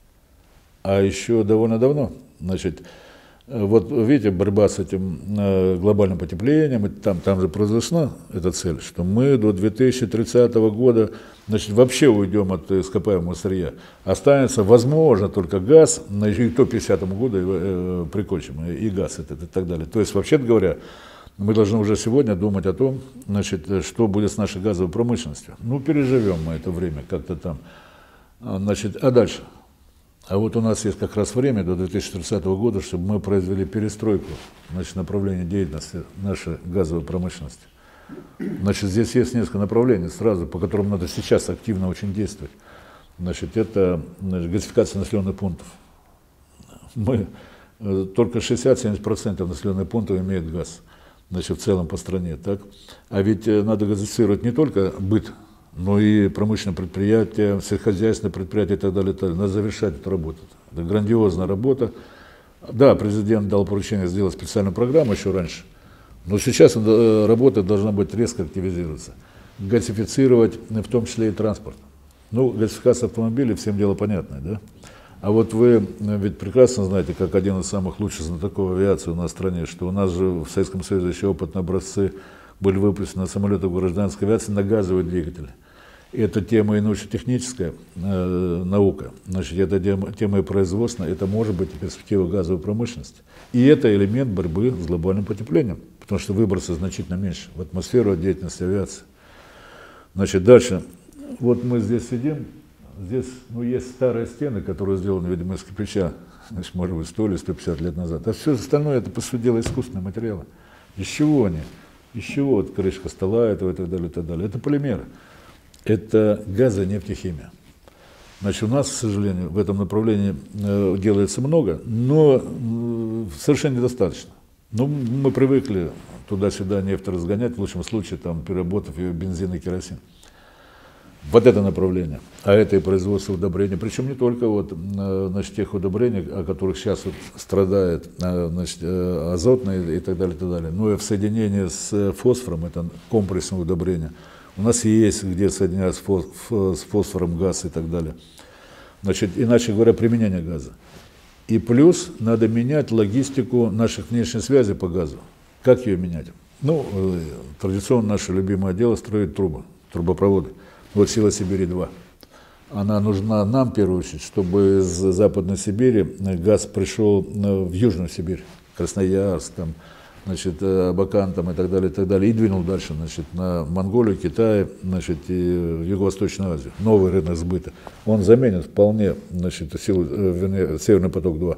а еще довольно давно. Значит, вот видите, борьба с этим глобальным потеплением, там, там же произошла эта цель, что мы до две тысячи тридцатого года, значит, вообще уйдем от ископаемого сырья. Останется, возможно, только газ, и то к пятидесятому году э, прикончим, и газ этот, и так далее. То есть, вообще-то говоря, мы должны уже сегодня думать о том, значит, что будет с нашей газовой промышленностью. Ну, переживем мы это время как-то там. Значит, а дальше? А вот у нас есть как раз время до две тысячи тридцатого года, чтобы мы произвели перестройку, значит, направления деятельности нашей газовой промышленности. Значит, здесь есть несколько направлений сразу, по которым надо сейчас активно очень действовать. Значит, это, значит, газификация населенных пунктов. Мы, только шестьдесят-семьдесят процентов населенных пунктов имеют газ. Значит, в целом по стране, так? А ведь надо газифицировать не только быт, но и промышленные предприятия, сельскохозяйственные предприятия и так далее, и так далее. Надо завершать эту работу. Это грандиозная работа. Да, президент дал поручение сделать специальную программу еще раньше, но сейчас работа должна быть резко активизироваться. Газифицировать в том числе и транспорт. Ну, газификация автомобилей, всем дело понятное, да? А вот вы ведь прекрасно знаете, как один из самых лучших знатоков авиации у нас в стране, что у нас же в Советском Союзе еще опытные образцы были выпущены самолеты гражданской авиации на газовые двигатели. Это тема и научно-техническая э, наука, значит, это тема, тема и производственная, это может быть перспектива газовой промышленности. И это элемент борьбы с глобальным потеплением, потому что выбросы значительно меньше в атмосферу от деятельности авиации. Значит, дальше. Вот мы здесь сидим. Здесь, ну, есть старые стены, которые сделаны, видимо, из кирпича, значит, может быть, сто или сто пятьдесят лет назад. А все остальное, это, по сути дела, искусственные материалы. Из чего они? Из чего? Вот крышка стола этого и так далее, и так далее. Это полимеры. Это газо, нефтехимия. Значит, у нас, к сожалению, в этом направлении э, делается много, но э, совершенно недостаточно. Ну, мы привыкли туда-сюда нефть разгонять, в лучшем случае, там, переработав ее бензин и керосин. Вот это направление, а это и производство удобрений, причем не только вот, значит, тех удобрений, о которых сейчас вот страдает, значит, азотные и так далее, и так далее, но и в соединении с фосфором, это комплексное удобрение. У нас есть, где соединяется с фосфором газ и так далее. Значит, иначе говоря, применение газа. И плюс надо менять логистику наших внешних связей по газу. Как ее менять? Ну, традиционно наше любимое дело строить трубы, трубопроводы. Вот «Сила Сибири два». Она нужна нам, в первую очередь, чтобы из Западной Сибири газ пришел в Южную Сибирь, Красноярск, там, значит, Абакан там, и так далее, и так далее, и двинул дальше, значит, на Монголию, Китай, значит, и в Юго-Восточную Азию. Новый рынок сбыта. Он заменит вполне, значит, силу, вернее, Северный поток-два.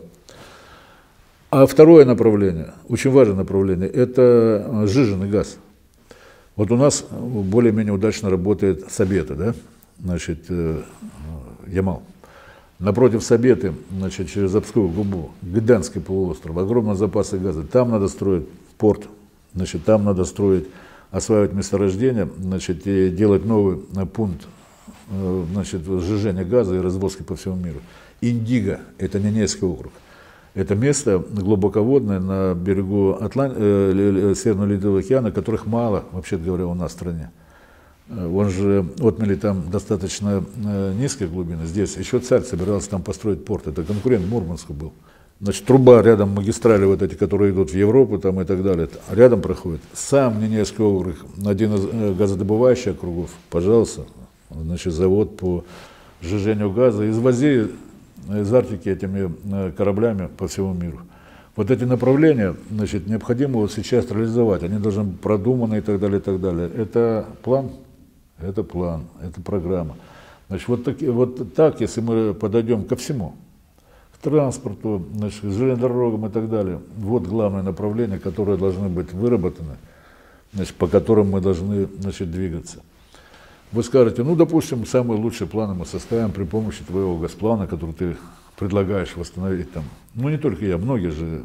А второе направление, очень важное направление, это сжиженный газ. Вот у нас более-менее удачно работает Сабета, да, значит, Ямал. Напротив Сабеты, значит, через Обскую губу, Гыданский полуостров, огромные запасы газа. Там надо строить порт, значит, там надо строить, осваивать месторождения, значит, и делать новый пункт, значит, сжижения газа и развозки по всему миру. Индиго – это Ненецкий округ. Это место глубоководное на берегу Атлан... э, Северного Ледовитого океана, которых мало, вообще говоря, у нас в стране. Он же отмели там достаточно э, низкие глубины. Здесь еще царь собирался там построить порт. Это конкурент Мурманску был. Значит, труба рядом, магистрали вот эти, которые идут в Европу там и так далее, рядом проходит. Сам Ненецкий округ, один из э, газодобывающих округов, пожалуйста, значит, завод по сжижению газа. Извози из Арктики этими э, кораблями по всему миру. Вот эти направления, значит, необходимо вот сейчас реализовать. Они должны быть продуманы и так далее, и так далее. Это план. Это план, это программа. Значит, вот, так, вот так, если мы подойдем ко всему, к транспорту, значит, к железным дорогам и так далее, вот главное направление, которое должны быть выработаны, значит, по которым мы должны, значит, двигаться. Вы скажете, ну, допустим, самые лучшие планы мы составим при помощи твоего госплана, который ты предлагаешь восстановить там. Ну, не только я, многие же.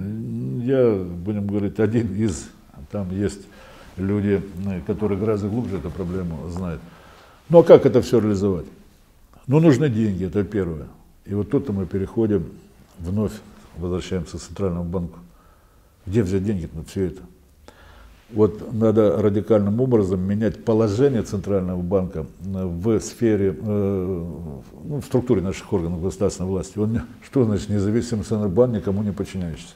Я, будем говорить, один из, там есть люди, которые гораздо глубже эту проблему знают. Ну а как это все реализовать? Ну нужны деньги, это первое. И вот тут мы переходим, вновь возвращаемся к Центральному банку. Где взять деньги на все это? Вот надо радикальным образом менять положение Центрального банка в сфере, э, ну, в структуре наших органов государственной власти. Он, что значит независимый Центральный банк, никому не подчиняющийся?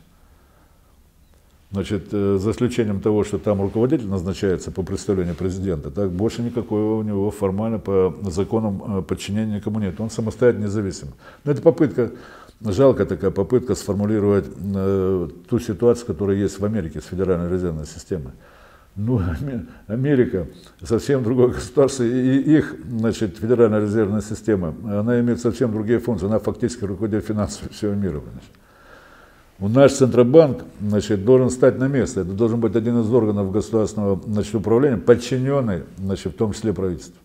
Значит, за исключением того, что там руководитель назначается по представлению президента, так больше никакого у него формально по законам подчинения никому нет. Он самостоятельно независим. Но это попытка, жалкая такая попытка сформулировать э, ту ситуацию, которая есть в Америке с Федеральной резервной системой. Ну, Америка совсем другое государство, и их, значит, Федеральная резервная система, она имеет совсем другие функции, она фактически руководит финансами всего мира. Значит. У наш Центробанк, значит, должен стать на место. Это должен быть один из органов государственного, значит, управления, подчиненный, значит, в том числе правительству.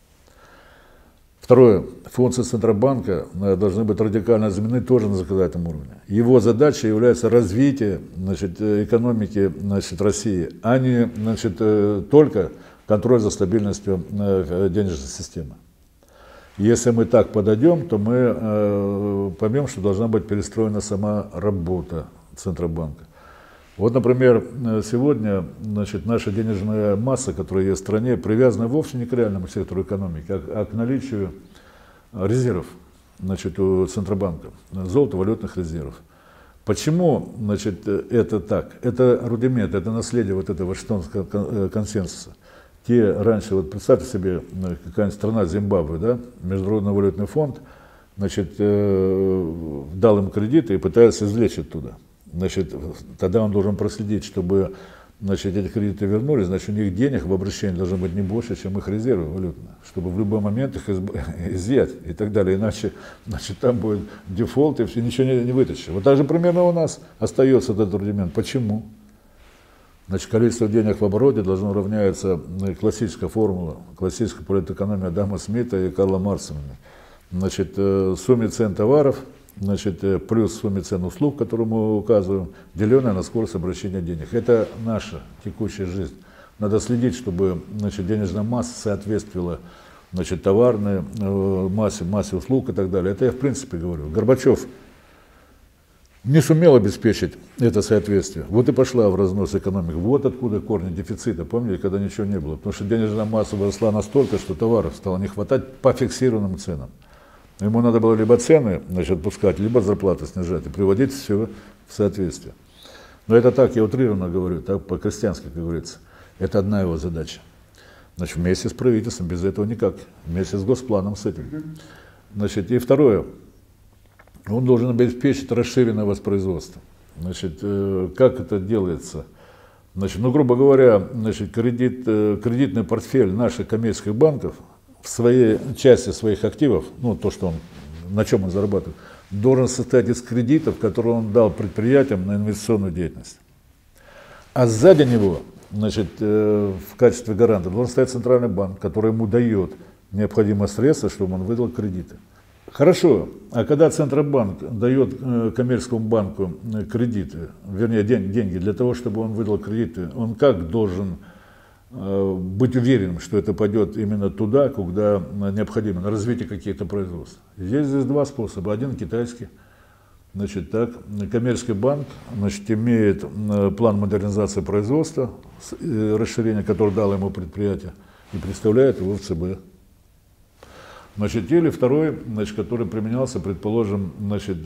Второе. Функции Центробанка должны быть радикально изменены тоже на законодательном уровне. Его задача является развитие, значит, экономики, значит, России, а не, значит, только контроль за стабильностью денежной системы. Если мы так подойдем, то мы э, поймем, что должна быть перестроена сама работа Центробанка. Вот, например, сегодня, значит, наша денежная масса, которая есть в стране, привязана вовсе не к реальному сектору экономики, а, а к наличию резервов, значит, у Центробанка, золото-валютных резервов. Почему, значит, это так? Это рудимент, это наследие вот этого Вашингтонского консенсуса. Те раньше, вот представьте себе, какая-нибудь страна, Зимбабве, да, Международный валютный фонд, значит, э, дал им кредиты и пытается извлечь оттуда. Значит, тогда он должен проследить, чтобы, значит, эти кредиты вернулись, значит, у них денег в обращении должно быть не больше, чем их резервы валютные, чтобы в любой момент их изъять и так далее, иначе, значит, там будет дефолт и все, ничего не, не вытащишь. Вот так же примерно у нас остается этот рудимент. Почему? Значит, количество денег в обороте должно равняться классическая формула, классическая политэкономия Адама Смита и Карла Маркса. Значит, сумме цен товаров, значит, плюс сумме цен услуг, которую мы указываем, деленная на скорость обращения денег. Это наша текущая жизнь. Надо следить, чтобы, значит, денежная масса соответствовала, значит, товарной массе, массе услуг и так далее. Это я в принципе говорю. Горбачев не сумел обеспечить это соответствие. Вот и пошла в разнос экономика. Вот откуда корни дефицита. Помните, когда ничего не было? Потому что денежная масса выросла настолько, что товаров стало не хватать по фиксированным ценам. Ему надо было либо цены, значит, отпускать, либо зарплаты снижать и приводить все в соответствие. Но это так, я утрированно говорю, так по-крестьянски, как говорится. Это одна его задача. Значит, вместе с правительством, без этого никак. Вместе с госпланом с этим. Значит, и второе. Он должен обеспечить расширенное воспроизводство. Значит, как это делается? Значит, ну, грубо говоря, значит, кредит, кредитный портфель наших коммерческих банков в своей части своих активов, ну, то, что он, на чем он зарабатывает, должен состоять из кредитов, которые он дал предприятиям на инвестиционную деятельность. А сзади него, значит, в качестве гаранта должен стоять центральный банк, который ему дает необходимые средства, чтобы он выдал кредиты. Хорошо, а когда Центробанк дает коммерческому банку кредиты, вернее деньги для того, чтобы он выдал кредиты, он как должен быть уверенным, что это пойдет именно туда, куда необходимо, на развитие каких-то производств? Здесь, здесь два способа. Один китайский. Значит, так, коммерческий банк, значит, имеет план модернизации производства, расширения, который дало ему предприятие, и представляет его в ЦБ. Значит, или второй, значит, который применялся, предположим, значит,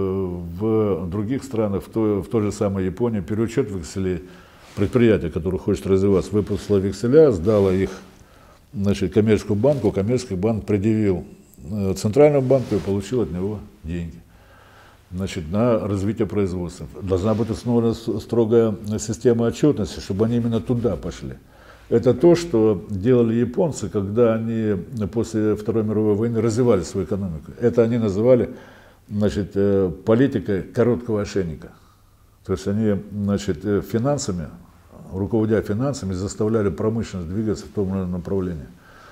в других странах, в той, в той же самой Японии, переучет векселей. Предприятие, которое хочет развиваться, выпустило векселя, сдало их, значит, коммерческому банку, коммерческий банк предъявил центральному банку и получил от него деньги, значит, на развитие производства. Должна быть установлена строгая система отчетности, чтобы они именно туда пошли. Это то, что делали японцы, когда они после Второй мировой войны развивали свою экономику. Это они называли, значит, политикой короткого ошейника. То есть они, значит, финансами, руководя финансами, заставляли промышленность двигаться в том или ином направлении.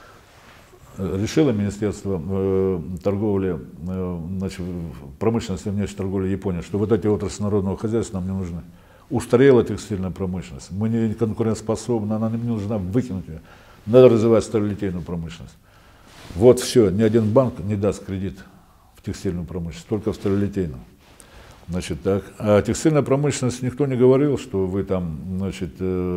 Решило Министерство э, торговли, э, значит, промышленности и внешней торговли Японии, что вот эти отрасли народного хозяйства нам не нужны. Устарела текстильная промышленность, мы не конкурентоспособны, она нам не нужна, выкинуть ее. Надо развивать сталелитейную промышленность. Вот все, ни один банк не даст кредит в текстильную промышленность, только в сталелитейную. Значит, так. А текстильная промышленность, никто не говорил, что вы там, значит,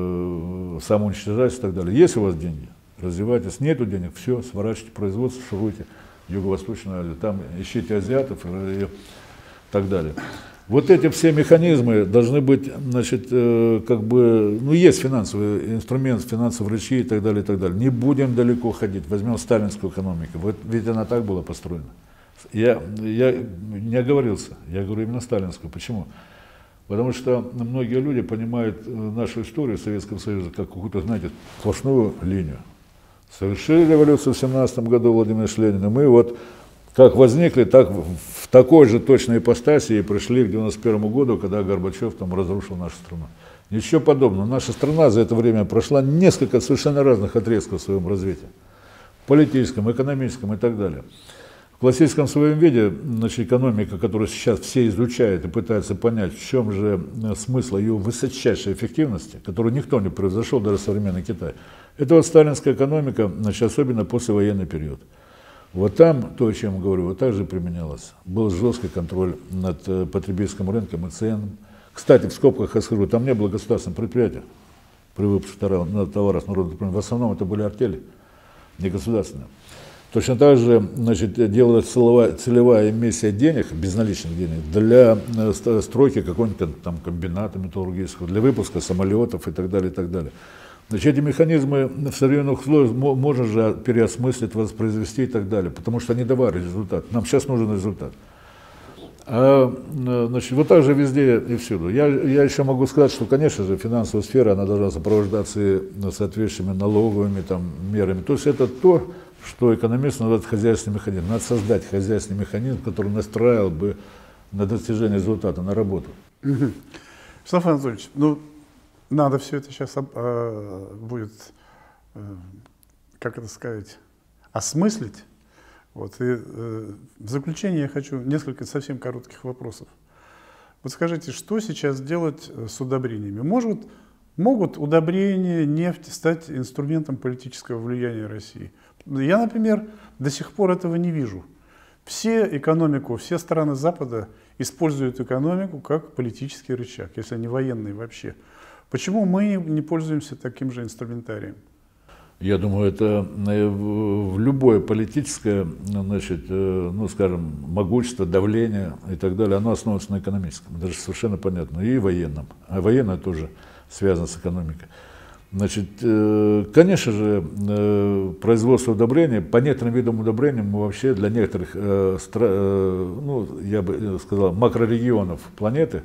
э, самоуничтожаетесь и так далее. Есть у вас деньги, развивайтесь. Нету денег, все, сворачивайте производство, шуруйте в Юго-Восточную Азию, там ищите азиатов и, и так далее. Вот эти все механизмы должны быть, значит, э, как бы, ну, есть финансовый инструмент, финансовые врачи и так далее, и так далее. Не будем далеко ходить, возьмем сталинскую экономику, вот, ведь она так была построена. Я, я не оговорился, я говорю именно сталинскую. Почему? Потому что многие люди понимают нашу историю Советского Союза как какую-то, знаете, сплошную линию. Совершили революцию в семнадцатом году Владимир Ленин, и мы вот как возникли, так в такой же точной ипостаси и пришли к девяносто первому году, когда Горбачев там разрушил нашу страну. Ничего подобного. Наша страна за это время прошла несколько совершенно разных отрезков в своем развитии. Политическом, экономическом и так далее. В классическом своем виде, значит, экономика, которую сейчас все изучают и пытаются понять, в чем же смысл ее высочайшей эффективности, которую никто не превзошел, даже современный Китай, это вот сталинская экономика, значит, особенно послевоенный период. Вот там, то, о чем я говорю, вот так же применялось. Был жесткий контроль над потребительским рынком и ценами. Кстати, в скобках я скажу, там не было государственных предприятий при выпуске товаров с народным потреблением. В основном это были артели, не государственные. Точно так же, значит, делалась целевая, целевая эмиссия денег, безналичных денег, для стройки какого-нибудь там комбината металлургического, для выпуска самолетов и так далее, и так далее. Значит, эти механизмы в современных условиях можно же переосмыслить, воспроизвести и так далее, потому что они давали результат. Нам сейчас нужен результат. А, значит, вот так же везде и всюду. Я, я еще могу сказать, что, конечно же, финансовая сфера, она должна сопровождаться соответствующими налоговыми там, мерами. То есть это то, что экономист называет хозяйственный механизм. Надо создать хозяйственный механизм, который настраивал бы на достижение результата, на работу. Угу. Вячеслав Анатольевич, ну, надо все это сейчас э, будет, э, как это сказать, осмыслить. Вот, и, э, в заключение я хочу несколько совсем коротких вопросов. Вот скажите, что сейчас делать с удобрениями? Может, могут удобрения, нефть стать инструментом политического влияния России? Я, например, до сих пор этого не вижу. Все экономику, все страны Запада используют экономику как политический рычаг, если не военный вообще. Почему мы не пользуемся таким же инструментарием? Я думаю, это в любое политическое, значит, ну, скажем, могущество, давление и так далее, оно основывается на экономическом, даже совершенно понятно, и военном. А военное тоже связано с экономикой. Значит, конечно же, производство удобрений, по некоторым видам удобрений мы вообще для некоторых, ну, я бы сказал, макрорегионов планеты,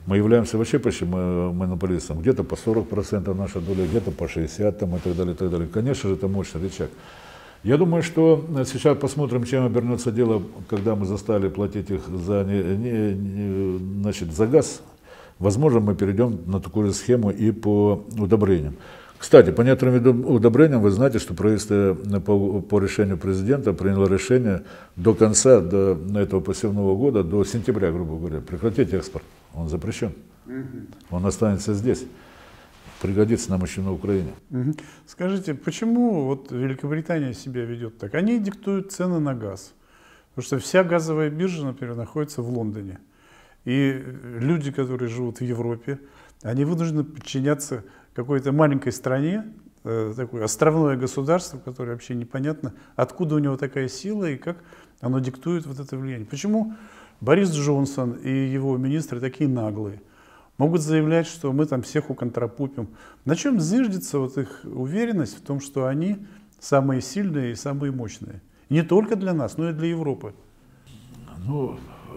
Мы являемся вообще почти монополистом. Где-то по сорок процентов наша доля, где-то по шестьдесят процентов и так далее, и так далее. Конечно же, это мощный рычаг. Я думаю, что сейчас посмотрим, чем обернется дело, когда мы застали платить их за, не, не, не, значит, за газ. Возможно, мы перейдем на такую же схему и по удобрениям. Кстати, по некоторым удобрениям вы знаете, что правительство по, по решению президента приняло решение до конца до, этого посевного года, до сентября, грубо говоря, прекратить экспорт. Он запрещен. Он останется здесь. Пригодится нам еще на Украине. Скажите, почему вот Великобритания себя ведет так? Они диктуют цены на газ. Потому что вся газовая биржа, например, находится в Лондоне. И люди, которые живут в Европе, они вынуждены подчиняться какой-то маленькой стране, э, такое островное государство, которое вообще непонятно, откуда у него такая сила и как оно диктует вот это влияние. Почему Борис Джонсон и его министры такие наглые? Могут заявлять, что мы там всех уконтропупим. На чем зиждется вот их уверенность в том, что они самые сильные и самые мощные? Не только для нас, но и для Европы. Ну,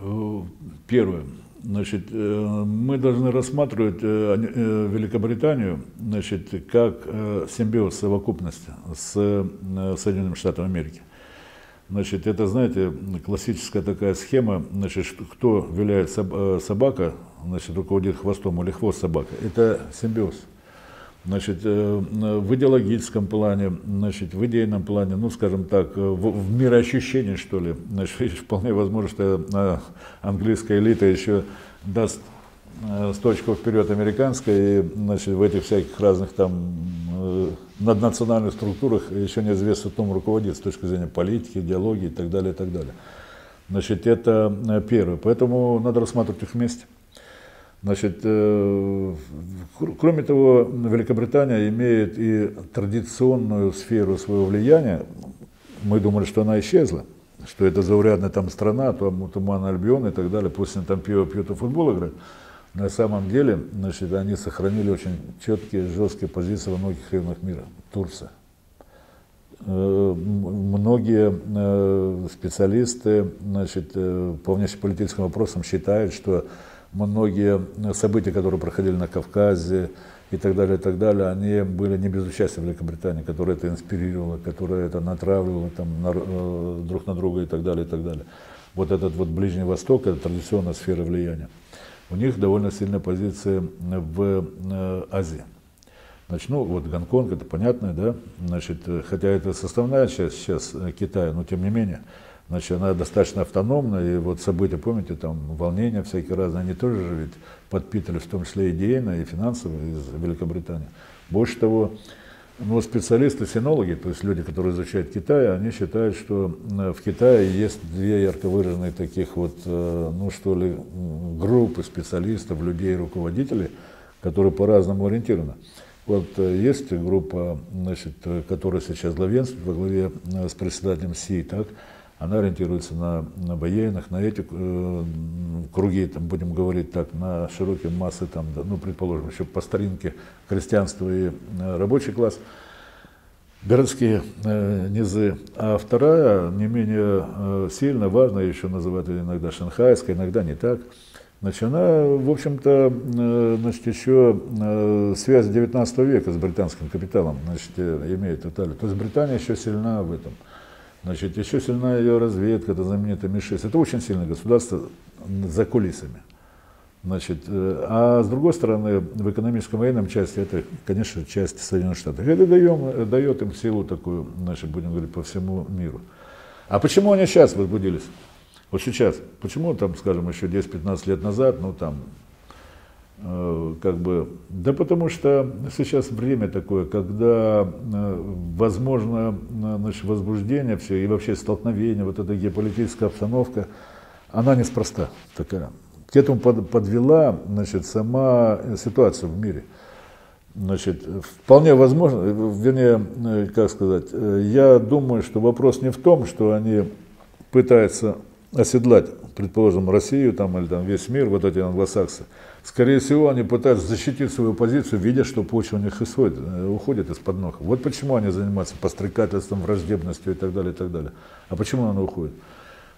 первое. Значит, мы должны рассматривать Великобританию, значит, как симбиоз, совокупность с Соединенными Штатами Америки. Значит, это, знаете, классическая такая схема, значит, кто виляет собака, значит, руководит хвостом, или хвост собака. Это симбиоз. Значит, в идеологическом плане, значит, в идейном плане, ну, скажем так, в, в мироощущении, что ли, значит, вполне возможно, что английская элита еще даст строчку вперед американской, и, значит, в этих всяких разных там наднациональных структурах еще неизвестно, кто руководит с точки зрения политики, идеологии и так далее, и так далее. Значит, это первое. Поэтому надо рассматривать их вместе. Значит, э, кроме того, Великобритания имеет и традиционную сферу своего влияния. Мы думали, что она исчезла, что это заурядная там страна, там Туман Альбион и так далее, пусть они там пьют, пьют и футбол играют. На самом деле, значит, они сохранили очень четкие, жесткие позиции во многих регионах мира. Турция. Э, многие э, специалисты, значит, э, по внешнеполитическим вопросам считают, что многие события, которые проходили на Кавказе и так далее, и так далее, они были не без участия Великобритании, которая это инспирировала, которая это натравливала там, на, э, друг на друга и так далее, и так далее. Вот этот вот Ближний Восток, это традиционная сфера влияния. У них довольно сильная позиция в э, Азии. Значит, ну вот Гонконг, это понятно, да, значит, хотя это составная часть сейчас Китая, но тем не менее. Значит, она достаточно автономна, и вот события, помните, там волнения всякие разные, они тоже же ведь подпитали, в том числе идейно и финансово из Великобритании. Больше того, ну, специалисты, синологи, то есть люди, которые изучают Китай, они считают, что в Китае есть две ярко выраженные таких вот, ну что ли, группы специалистов, людей, руководителей, которые по-разному ориентированы. Вот есть группа, значит, которая сейчас главенствует во главе с председателем Си, так, она ориентируется на, на военных, на эти э, круги, там, будем говорить так, на широкие массы, там, да, ну, предположим, еще по старинке крестьянство и э, рабочий класс, городские э, низы. А вторая, не менее э, сильно, важная, еще называют ее иногда шанхайская, иногда не так. Значит, она, в общем-то, э, значит, еще э, связь девятнадцатого века с британским капиталом, значит, имеет и далее. То есть Британия еще сильна в этом. Значит, еще сильна ее разведка, это знаменитая Ми шесть. Это очень сильное государство за кулисами. Значит, а с другой стороны, в экономическом военном части, это, конечно, часть Соединенных Штатов. Это даем, дает им силу такую, значит, будем говорить, по всему миру. А почему они сейчас возбудились? Вот сейчас. Почему, там, скажем, еще десять-пятнадцать лет назад, ну там, э, как бы, да потому что сейчас время такое, когда, э, возможно, значит, возбуждение все и вообще столкновение, вот эта геополитическая обстановка, она неспроста такая. К этому под, подвела, значит, сама ситуация в мире. Значит, вполне возможно, вернее, как сказать, я думаю, что вопрос не в том, что они пытаются оседлать, предположим, Россию там, или там, весь мир, вот эти англосаксы. Скорее всего, они пытаются защитить свою позицию, видя, что почва у них исходит, уходит из-под ног. Вот почему они занимаются подстрекательством, враждебностью и так далее, и так далее. А почему она уходит?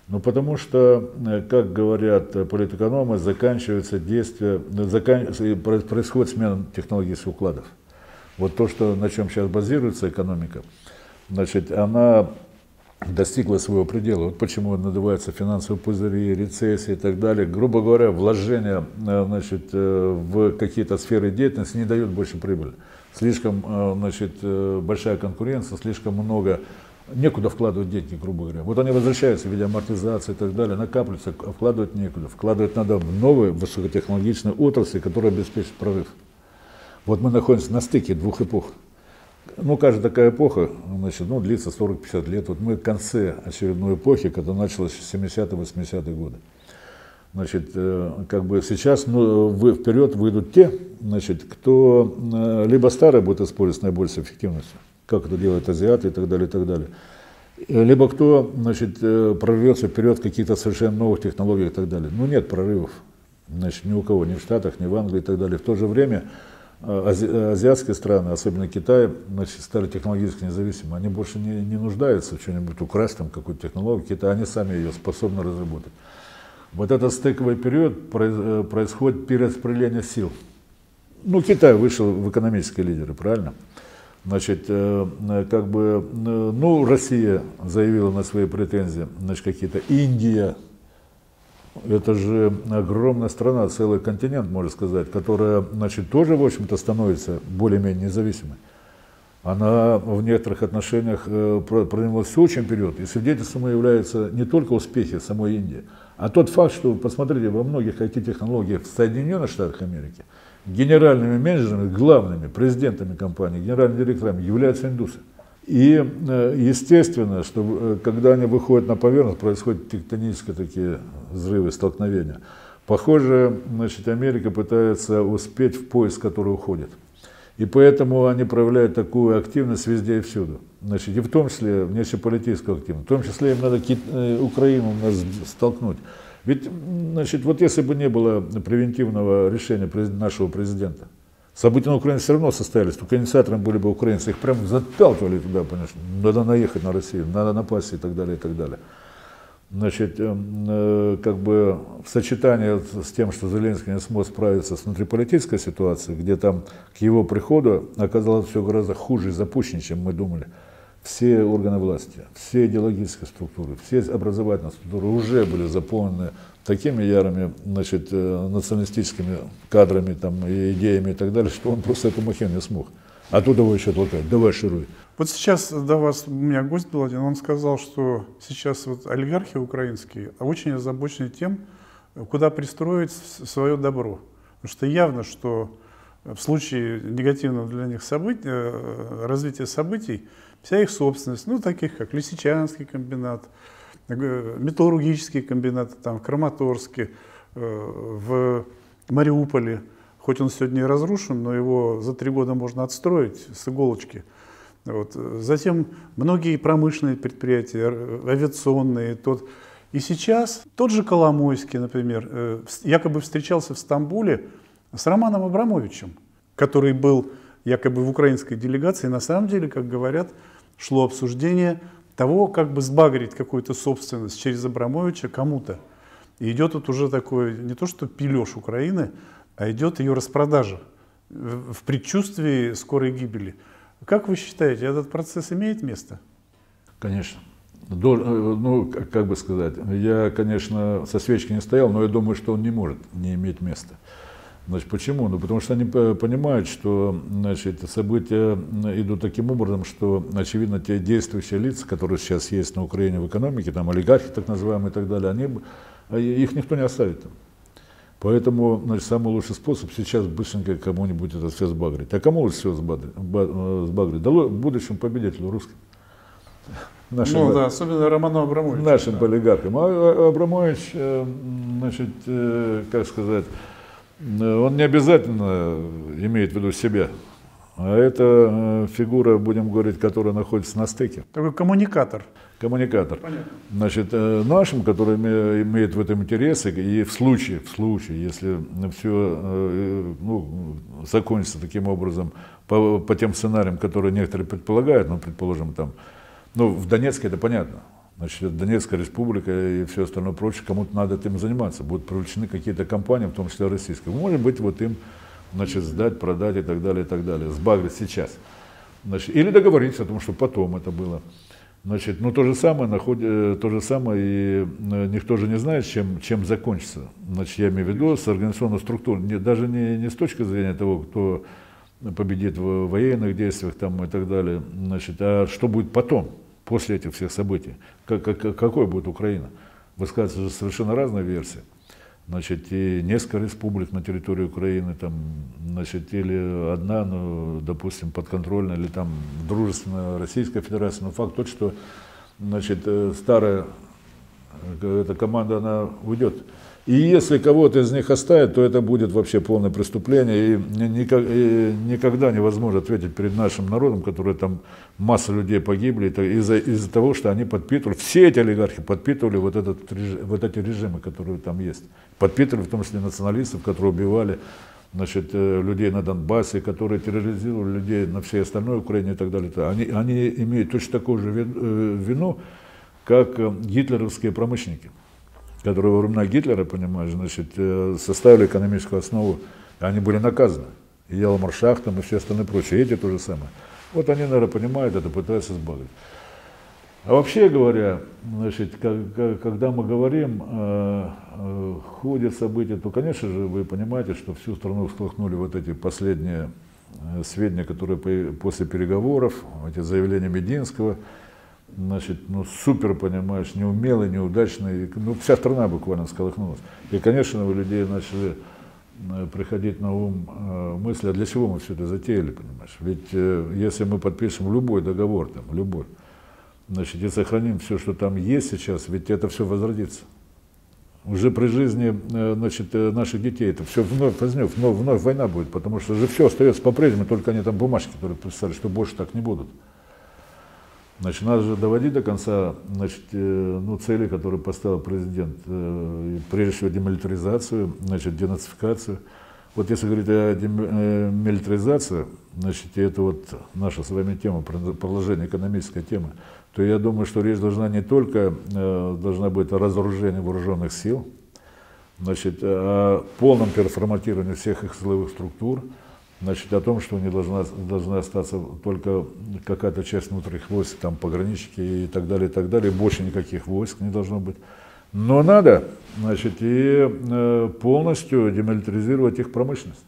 Ну, потому что, как говорят политэкономы, заканчивается действие, закан... происходит смена технологических укладов. Вот то, что, на чем сейчас базируется экономика, значит, она достигла своего предела. Вот почему надуваются финансовые пузыри, рецессии и так далее. Грубо говоря, вложения, значит, в какие-то сферы деятельности не дают больше прибыли. Слишком, значит, большая конкуренция, слишком много, некуда вкладывать деньги, грубо говоря. Вот они возвращаются в виде амортизации и так далее, накапливаются, а вкладывать некуда. Вкладывать надо в новые высокотехнологичные отрасли, которые обеспечат прорыв. Вот мы находимся на стыке двух эпох. Ну, каждая такая эпоха, значит, ну, длится сорок-пятьдесят лет. Вот мы в конце очередной эпохи, когда началась семидесятые-восьмидесятые годы. Значит, как бы сейчас, ну, вы, вперед выйдут те, значит, кто либо старое будет использовать с наибольшей эффективностью, как это делают азиаты и так далее, и так далее, либо кто, значит, прорвется вперед в каких-то совершенно новых технологиях и так далее. Ну, нет прорывов, значит, ни у кого, ни в Штатах, ни в Англии и так далее. В то же время ази азиатские страны, особенно Китай, значит, стали технологически независимы. Они больше не, не нуждаются в чем-нибудь украсть, там, какую-то технологию, Китай, они сами ее способны разработать. Вот этот стыковый период происходит перераспределение сил. Ну, Китай вышел в экономические лидеры, правильно? Значит, как бы, ну, Россия заявила на свои претензии, значит, какие-то, Индия, это же огромная страна, целый континент, можно сказать, которая, значит, тоже, в общем-то, становится более-менее независимой. Она в некоторых отношениях продвинулась в очень вперед, и свидетельством являются не только успехи самой Индии, а тот факт, что, посмотрите, во многих ай ти-технологиях в Соединенных Штатах Америки генеральными менеджерами, главными президентами компаний, генеральными директорами являются индусы. И естественно, что когда они выходят на поверхность, происходят тектонические такие взрывы, столкновения. Похоже, значит, Америка пытается успеть в поезд, который уходит. И поэтому они проявляют такую активность везде и всюду. Значит, и в том числе внешнеполитическую активность. В том числе им надо Украину нас столкнуть. Ведь, значит, вот если бы не было превентивного решения нашего президента, события на Украине все равно состоялись, только инициаторами были бы украинцы, их прямо заталкивали туда, конечно, надо наехать на Россию, надо напасть и так далее, и так далее. Значит, как бы в сочетании с тем, что Зеленский не смог справиться с внутриполитической ситуацией, где там к его приходу оказалось все гораздо хуже и запущеннее, чем мы думали. Все органы власти, все идеологические структуры, все образовательные структуры уже были заполнены такими ярыми, значит, националистическими кадрами, там, и идеями и так далее, что он просто эту махину не смог. А тут его еще толкать, давай шируй. Вот сейчас до вас, у меня гость был один, он сказал, что сейчас вот олигархи украинские очень озабочены тем, куда пристроить свое добро. Потому что явно, что в случае негативного для них событий, развития событий, вся их собственность, ну, таких как Лисичанский комбинат, металлургические комбинаты там, в Краматорске, в Мариуполе, хоть он сегодня и разрушен, но его за три года можно отстроить с иголочки. Вот. Затем многие промышленные предприятия, авиационные. Тот. И сейчас тот же Коломойский, например, якобы встречался в Стамбуле с Романом Абрамовичем, который был якобы в украинской делегации. На самом деле, как говорят, шло обсуждение того, как бы сбагрить какую-то собственность через Абрамовича кому-то. И идет вот уже такой, не то что пилеж Украины, а идет ее распродажа в предчувствии скорой гибели. Как вы считаете, этот процесс имеет место? Конечно. Ну, как бы сказать, я, конечно, со свечки не стоял, но я думаю, что он не может не иметь места. Значит, почему? Ну, потому что они понимают, что, значит, события идут таким образом, что, очевидно, те действующие лица, которые сейчас есть на Украине в экономике, там олигархи так называемые и так далее, они, их никто не оставит там. Поэтому, значит, самый лучший способ сейчас быстренько кому-нибудь это все сбагрить. А кому лучше всего сбагрить? Да будущему победителю русским. Нашим, ну да, особенно Роману Абрамовичу. Нашим да. олигархам. А Абрамович, значит, как сказать, он не обязательно имеет в виду себя. А это фигура, будем говорить, которая находится на стыке. Такой коммуникатор. Коммуникатор. Понятно. Значит, нашим, который имеет в этом интересы, и в случае, в случае, если все, ну, закончится таким образом, по, по тем сценариям, которые некоторые предполагают, ну, предположим, там, ну, в Донецке это понятно. Значит, Донецкая республика и все остальное прочее, кому-то надо этим заниматься. Будут привлечены какие-то компании, в том числе российские. Может быть, вот им, значит, сдать, продать и так далее, и так далее. Сбагрить сейчас. Значит, или договориться о том, что потом это было. Значит, ну то же самое, находит, то же самое, и никто же не знает, чем, чем закончится. Значит, я имею в виду с организационной структурой, не, даже не, не с точки зрения того, кто победит в военных действиях там, и так далее, значит, а что будет потом, после этих всех событий, как, как, какой будет Украина. Высказываются же совершенно разные версии. Значит, и несколько республик на территории Украины, там, значит, или одна, ну, допустим, подконтрольная, или там дружественная Российская Федерация. Но факт тот, что, значит, старая эта команда, она уйдет. И если кого-то из них оставят, то это будет вообще полное преступление, и никогда невозможно ответить перед нашим народом, который там масса людей погибли, из-за из-за того, что они подпитывали, все эти олигархи подпитывали вот, этот, вот эти режимы, которые там есть. Подпитывали в том числе националистов, которые убивали, значит, людей на Донбассе, которые терроризировали людей на всей остальной Украине и так далее. Они, они имеют точно такую же вину, как гитлеровские промышленники, которые во времена Гитлера, понимаешь, значит, составили экономическую основу, и они были наказаны. И Ялмаршахтом, и все остальные прочие, эти то же самое. Вот они, наверное, понимают это, пытаются сбагрить. А вообще говоря, значит, когда мы говорим о ходе событий, то, конечно же, вы понимаете, что всю страну всколыхнули вот эти последние сведения, которые после переговоров, эти заявления Мединского, значит, ну, супер, понимаешь, неумелый, неудачный, ну, вся страна буквально всколыхнулась. И, конечно, у людей начали приходить на ум э, мысли, а для чего мы все это затеяли, понимаешь? Ведь э, если мы подпишем любой договор, там, любой, значит, и сохраним все, что там есть сейчас, ведь это все возродится. Уже при жизни, э, значит, э, наших детей это все вновь возьмет, вновь, вновь война будет, потому что же все остается по-прежнему, только они там бумажки, которые писали, что больше так не будут. Значит, надо же доводить до конца, значит, э, ну, цели, которые поставил президент, э, прежде всего демилитаризацию, значит, денацификацию. Вот если говорить о демилитаризации, значит, и это вот наша с вами тема, продолжение экономической темы, то я думаю, что речь должна не только э, должна быть о разоружении вооруженных сил, значит, о полном переформатировании всех их силовых структур, значит, о том, что не должна, должна остаться только какая-то часть внутренних войск, там пограничники и так далее, и так далее, больше никаких войск не должно быть. Но надо, значит, и э, полностью демилитаризировать их промышленность.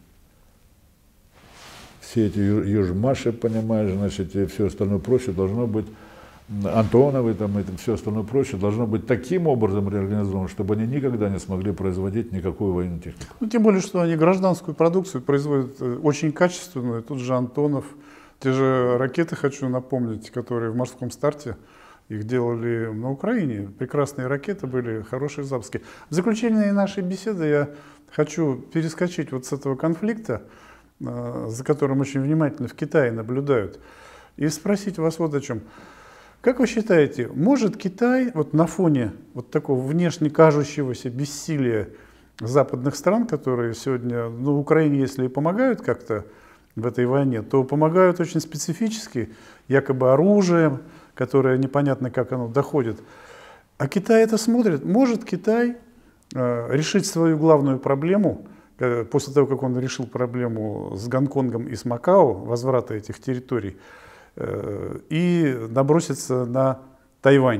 Все эти южмаши, понимаешь, значит, и все остальное прочее должно быть, Антоновы там, и все остальное прочее должно быть таким образом реорганизовано, чтобы они никогда не смогли производить никакую военную технику. Ну, тем более, что они гражданскую продукцию производят очень качественную. Тут же Антонов, те же ракеты, хочу напомнить, которые в морском старте, их делали на Украине. Прекрасные ракеты были, хорошие запуски. В заключение нашей беседы я хочу перескочить вот с этого конфликта, за которым очень внимательно в Китае наблюдают, и спросить вас вот о чем. Как вы считаете, может Китай вот на фоне вот такого внешне кажущегося бессилия западных стран, которые сегодня, ну, Украине, если и помогают как-то в этой войне, то помогают очень специфически, якобы оружием, которое непонятно, как оно доходит. А Китай это смотрит. Может Китай э, решить свою главную проблему, э, после того, как он решил проблему с Гонконгом и с Макао, возврата этих территорий, и наброситься на Тайвань.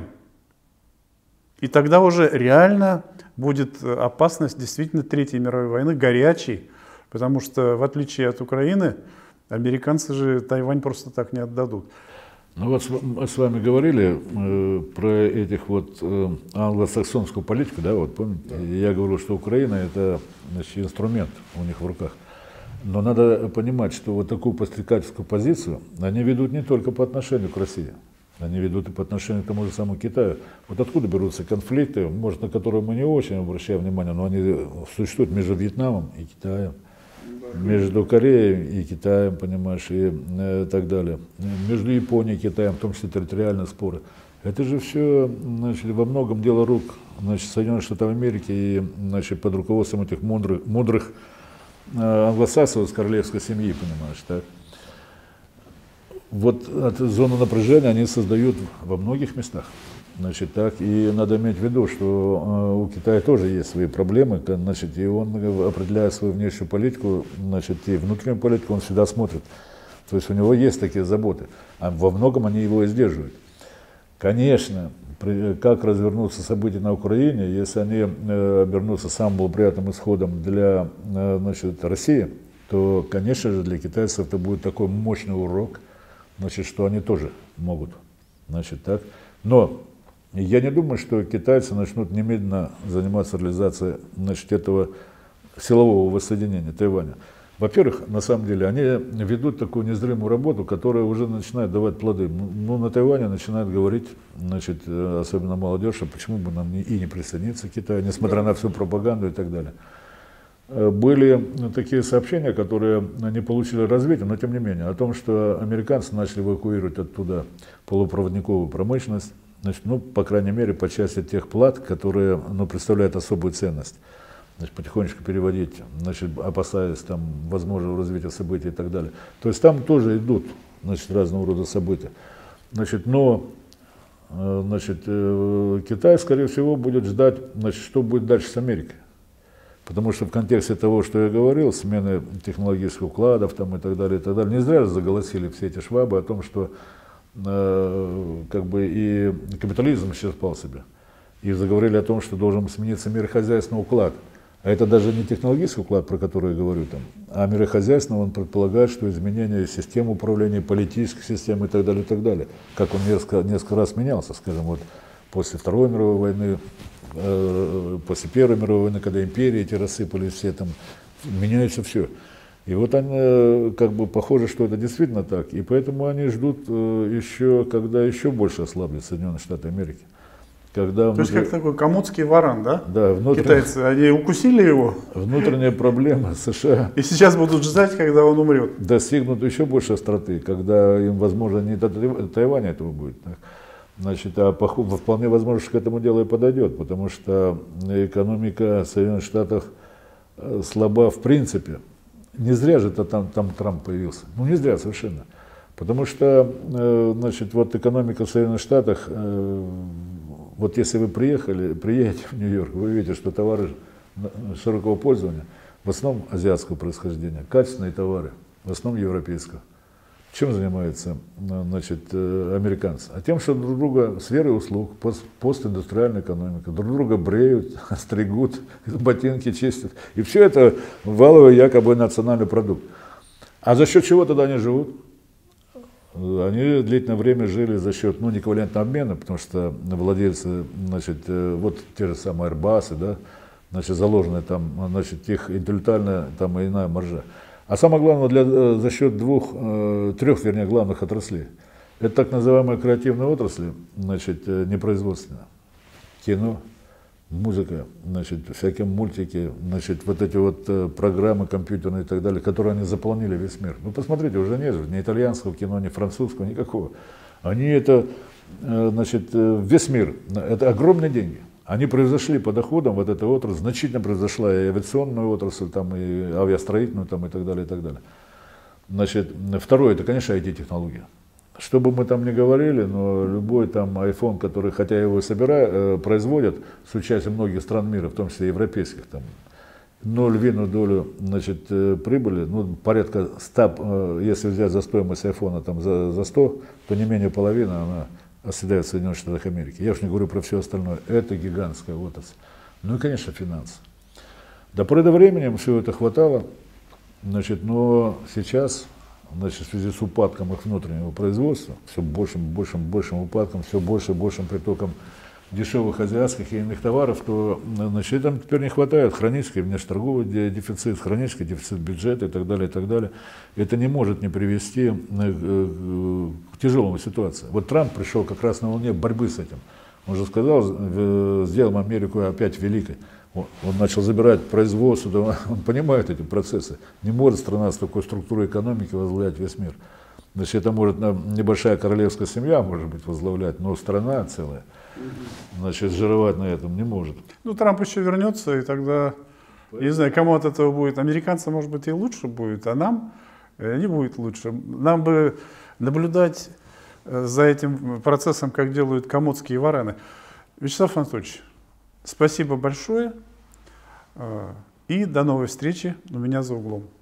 И тогда уже реально будет опасность действительно Третьей мировой войны, горячей, потому что в отличие от Украины, американцы же Тайвань просто так не отдадут. Ну вот мы с вами говорили э, про этих вот э, англосаксонскую политику, да, вот помните? Да. Я говорил, что Украина это, значит, инструмент у них в руках. Но надо понимать, что вот такую подстрекательскую позицию они ведут не только по отношению к России, они ведут и по отношению к тому же самому Китаю. Вот откуда берутся конфликты, может, на которые мы не очень обращаем внимание, но они существуют между Вьетнамом и Китаем, между Кореей и Китаем, понимаешь, и э, так далее, между Японией и Китаем, в том числе территориальные споры. Это же все, значит, во многом дело рук, значит, Соединенных Штатов Америки и, значит, под руководством этих мудрых, мудрых англосаксов из королевской семьи, понимаешь, так? Вот от зоны напряжения они создают во многих местах. Значит, так, и надо иметь в виду, что у Китая тоже есть свои проблемы, значит, и он, определяя свою внешнюю политику, значит, и внутреннюю политику, он всегда смотрит. То есть у него есть такие заботы, а во многом они его и сдерживают. Конечно, как развернутся события на Украине, если они обернутся самым благоприятным исходом для, значит, России, то, конечно же, для китайцев это будет такой мощный урок, значит, что они тоже могут. Значит, так. Но я не думаю, что китайцы начнут немедленно заниматься реализацией, значит, этого силового воссоединения Тайваня. Во-первых, на самом деле, они ведут такую незримую работу, которая уже начинает давать плоды. Ну, на Тайване начинают говорить, значит, особенно молодежь, а почему бы нам и не присоединиться к Китаю, несмотря на всю пропаганду и так далее. Были такие сообщения, которые не получили развития, но тем не менее, о том, что американцы начали эвакуировать оттуда полупроводниковую промышленность, значит, ну, по крайней мере, по части тех плат, которые, ну, представляют особую ценность. Значит, потихонечку переводить, значит, опасаясь там возможного развития событий и так далее. То есть там тоже идут, значит, разного рода события. Значит, но значит, Китай, скорее всего, будет ждать, значит, что будет дальше с Америкой. Потому что в контексте того, что я говорил, смены технологических укладов там, и так далее, и так далее, не зря заголосили все эти швабы о том, что э, как бы и капитализм исчерпал себя. И заговорили о том, что должен смениться мирохозяйственный уклад. А это даже не технологический уклад, про который я говорю, там, а мирохозяйственный, он предполагает, что изменение системы управления, политических систем и так далее, и так далее. Как он несколько, несколько раз менялся, скажем, вот после Второй мировой войны, э, после Первой мировой войны, когда империи эти рассыпались, все там, меняется все. И вот они, как бы, похоже, что это действительно так, и поэтому они ждут э, еще, когда еще больше ослаблят Соединенные Штаты Америки. Когда То есть как такой комодский варан, да? Да, внутренне... Китайцы, они укусили его. Внутренняя проблема США. И сейчас будут ждать, когда он умрет. Достигнут еще больше остроты, когда им, возможно, не до Тайваня этого будет. Значит, а вполне возможно, что к этому делу и подойдет, потому что экономика Соединенных Штатов слаба в принципе. Не зря же -то там, там Трамп появился. Ну, не зря совершенно. Потому что, значит, вот экономика в Соединенных Штатах, вот если вы приехали, приедете в Нью-Йорк, вы видите, что товары широкого пользования, в основном азиатского происхождения, качественные товары, в основном европейского. Чем занимаются, значит, американцы? А тем, что друг друга сферой услуг, пост, постиндустриальная экономика, друг друга бреют, стригут, ботинки чистят. И все это валовый якобы национальный продукт. А за счет чего тогда они живут? Они длительное время жили за счет, ну, неквалентного обмена, потому что владельцы, значит, вот те же самые Airbus, да, значит, заложенная там, значит, их интеллектуальная там иная маржа. А самое главное, для, за счет двух, трех, вернее, главных отраслей. Это так называемые креативные отрасли, значит, непроизводственные. Кино, музыка, значит, всякие мультики, значит, вот эти вот программы компьютерные и так далее, которые они заполонили весь мир. Ну, посмотрите, уже нет же ни итальянского кино, ни французского, никакого. Они это, значит, весь мир, это огромные деньги. Они произошли по доходам, вот эта отрасль, значительно произошла и авиационная отрасль, там, и авиастроительную, там, и так далее, и так далее. Значит, второе, это, конечно, ай ти-технология. Что бы мы там ни говорили, но любой там iPhone, который, хотя его собирают, производят с участием многих стран мира, в том числе европейских, там, но львиную долю, значит, прибыли, ну, порядка ста, если взять за стоимость айфона там, за, за сто, то не менее половины она оседает в Соединенных Штатах Америки. Я уж не говорю про все остальное. Это гигантская отрасль. Ну и, конечно, финансы. До поры до времени все это хватало, значит, но сейчас, значит, в связи с упадком их внутреннего производства, все большим, большим, большим упадком, все больше и большим притоком дешевых азиатских и иных товаров, то, значит, там теперь не хватает. Хронический внешнеторговый дефицит, хронический дефицит бюджета и так далее, и так далее. Это не может не привести к тяжелой ситуации. Вот Трамп пришел как раз на волне борьбы с этим. Он же сказал, сделаем Америку опять великой. Он начал забирать производство, он понимает эти процессы. Не может страна с такой структурой экономики возглавлять весь мир. Значит, это может небольшая королевская семья, может быть, возглавлять, но страна целая, значит, жировать на этом не может. Ну, Трамп еще вернется, и тогда, не знаю, кому от этого будет. Американцам, может быть, и лучше будет, а нам не будет лучше. Нам бы наблюдать за этим процессом, как делают комодские вараны. Вячеслав Анатольевич, спасибо большое и до новой встречи у меня за углом.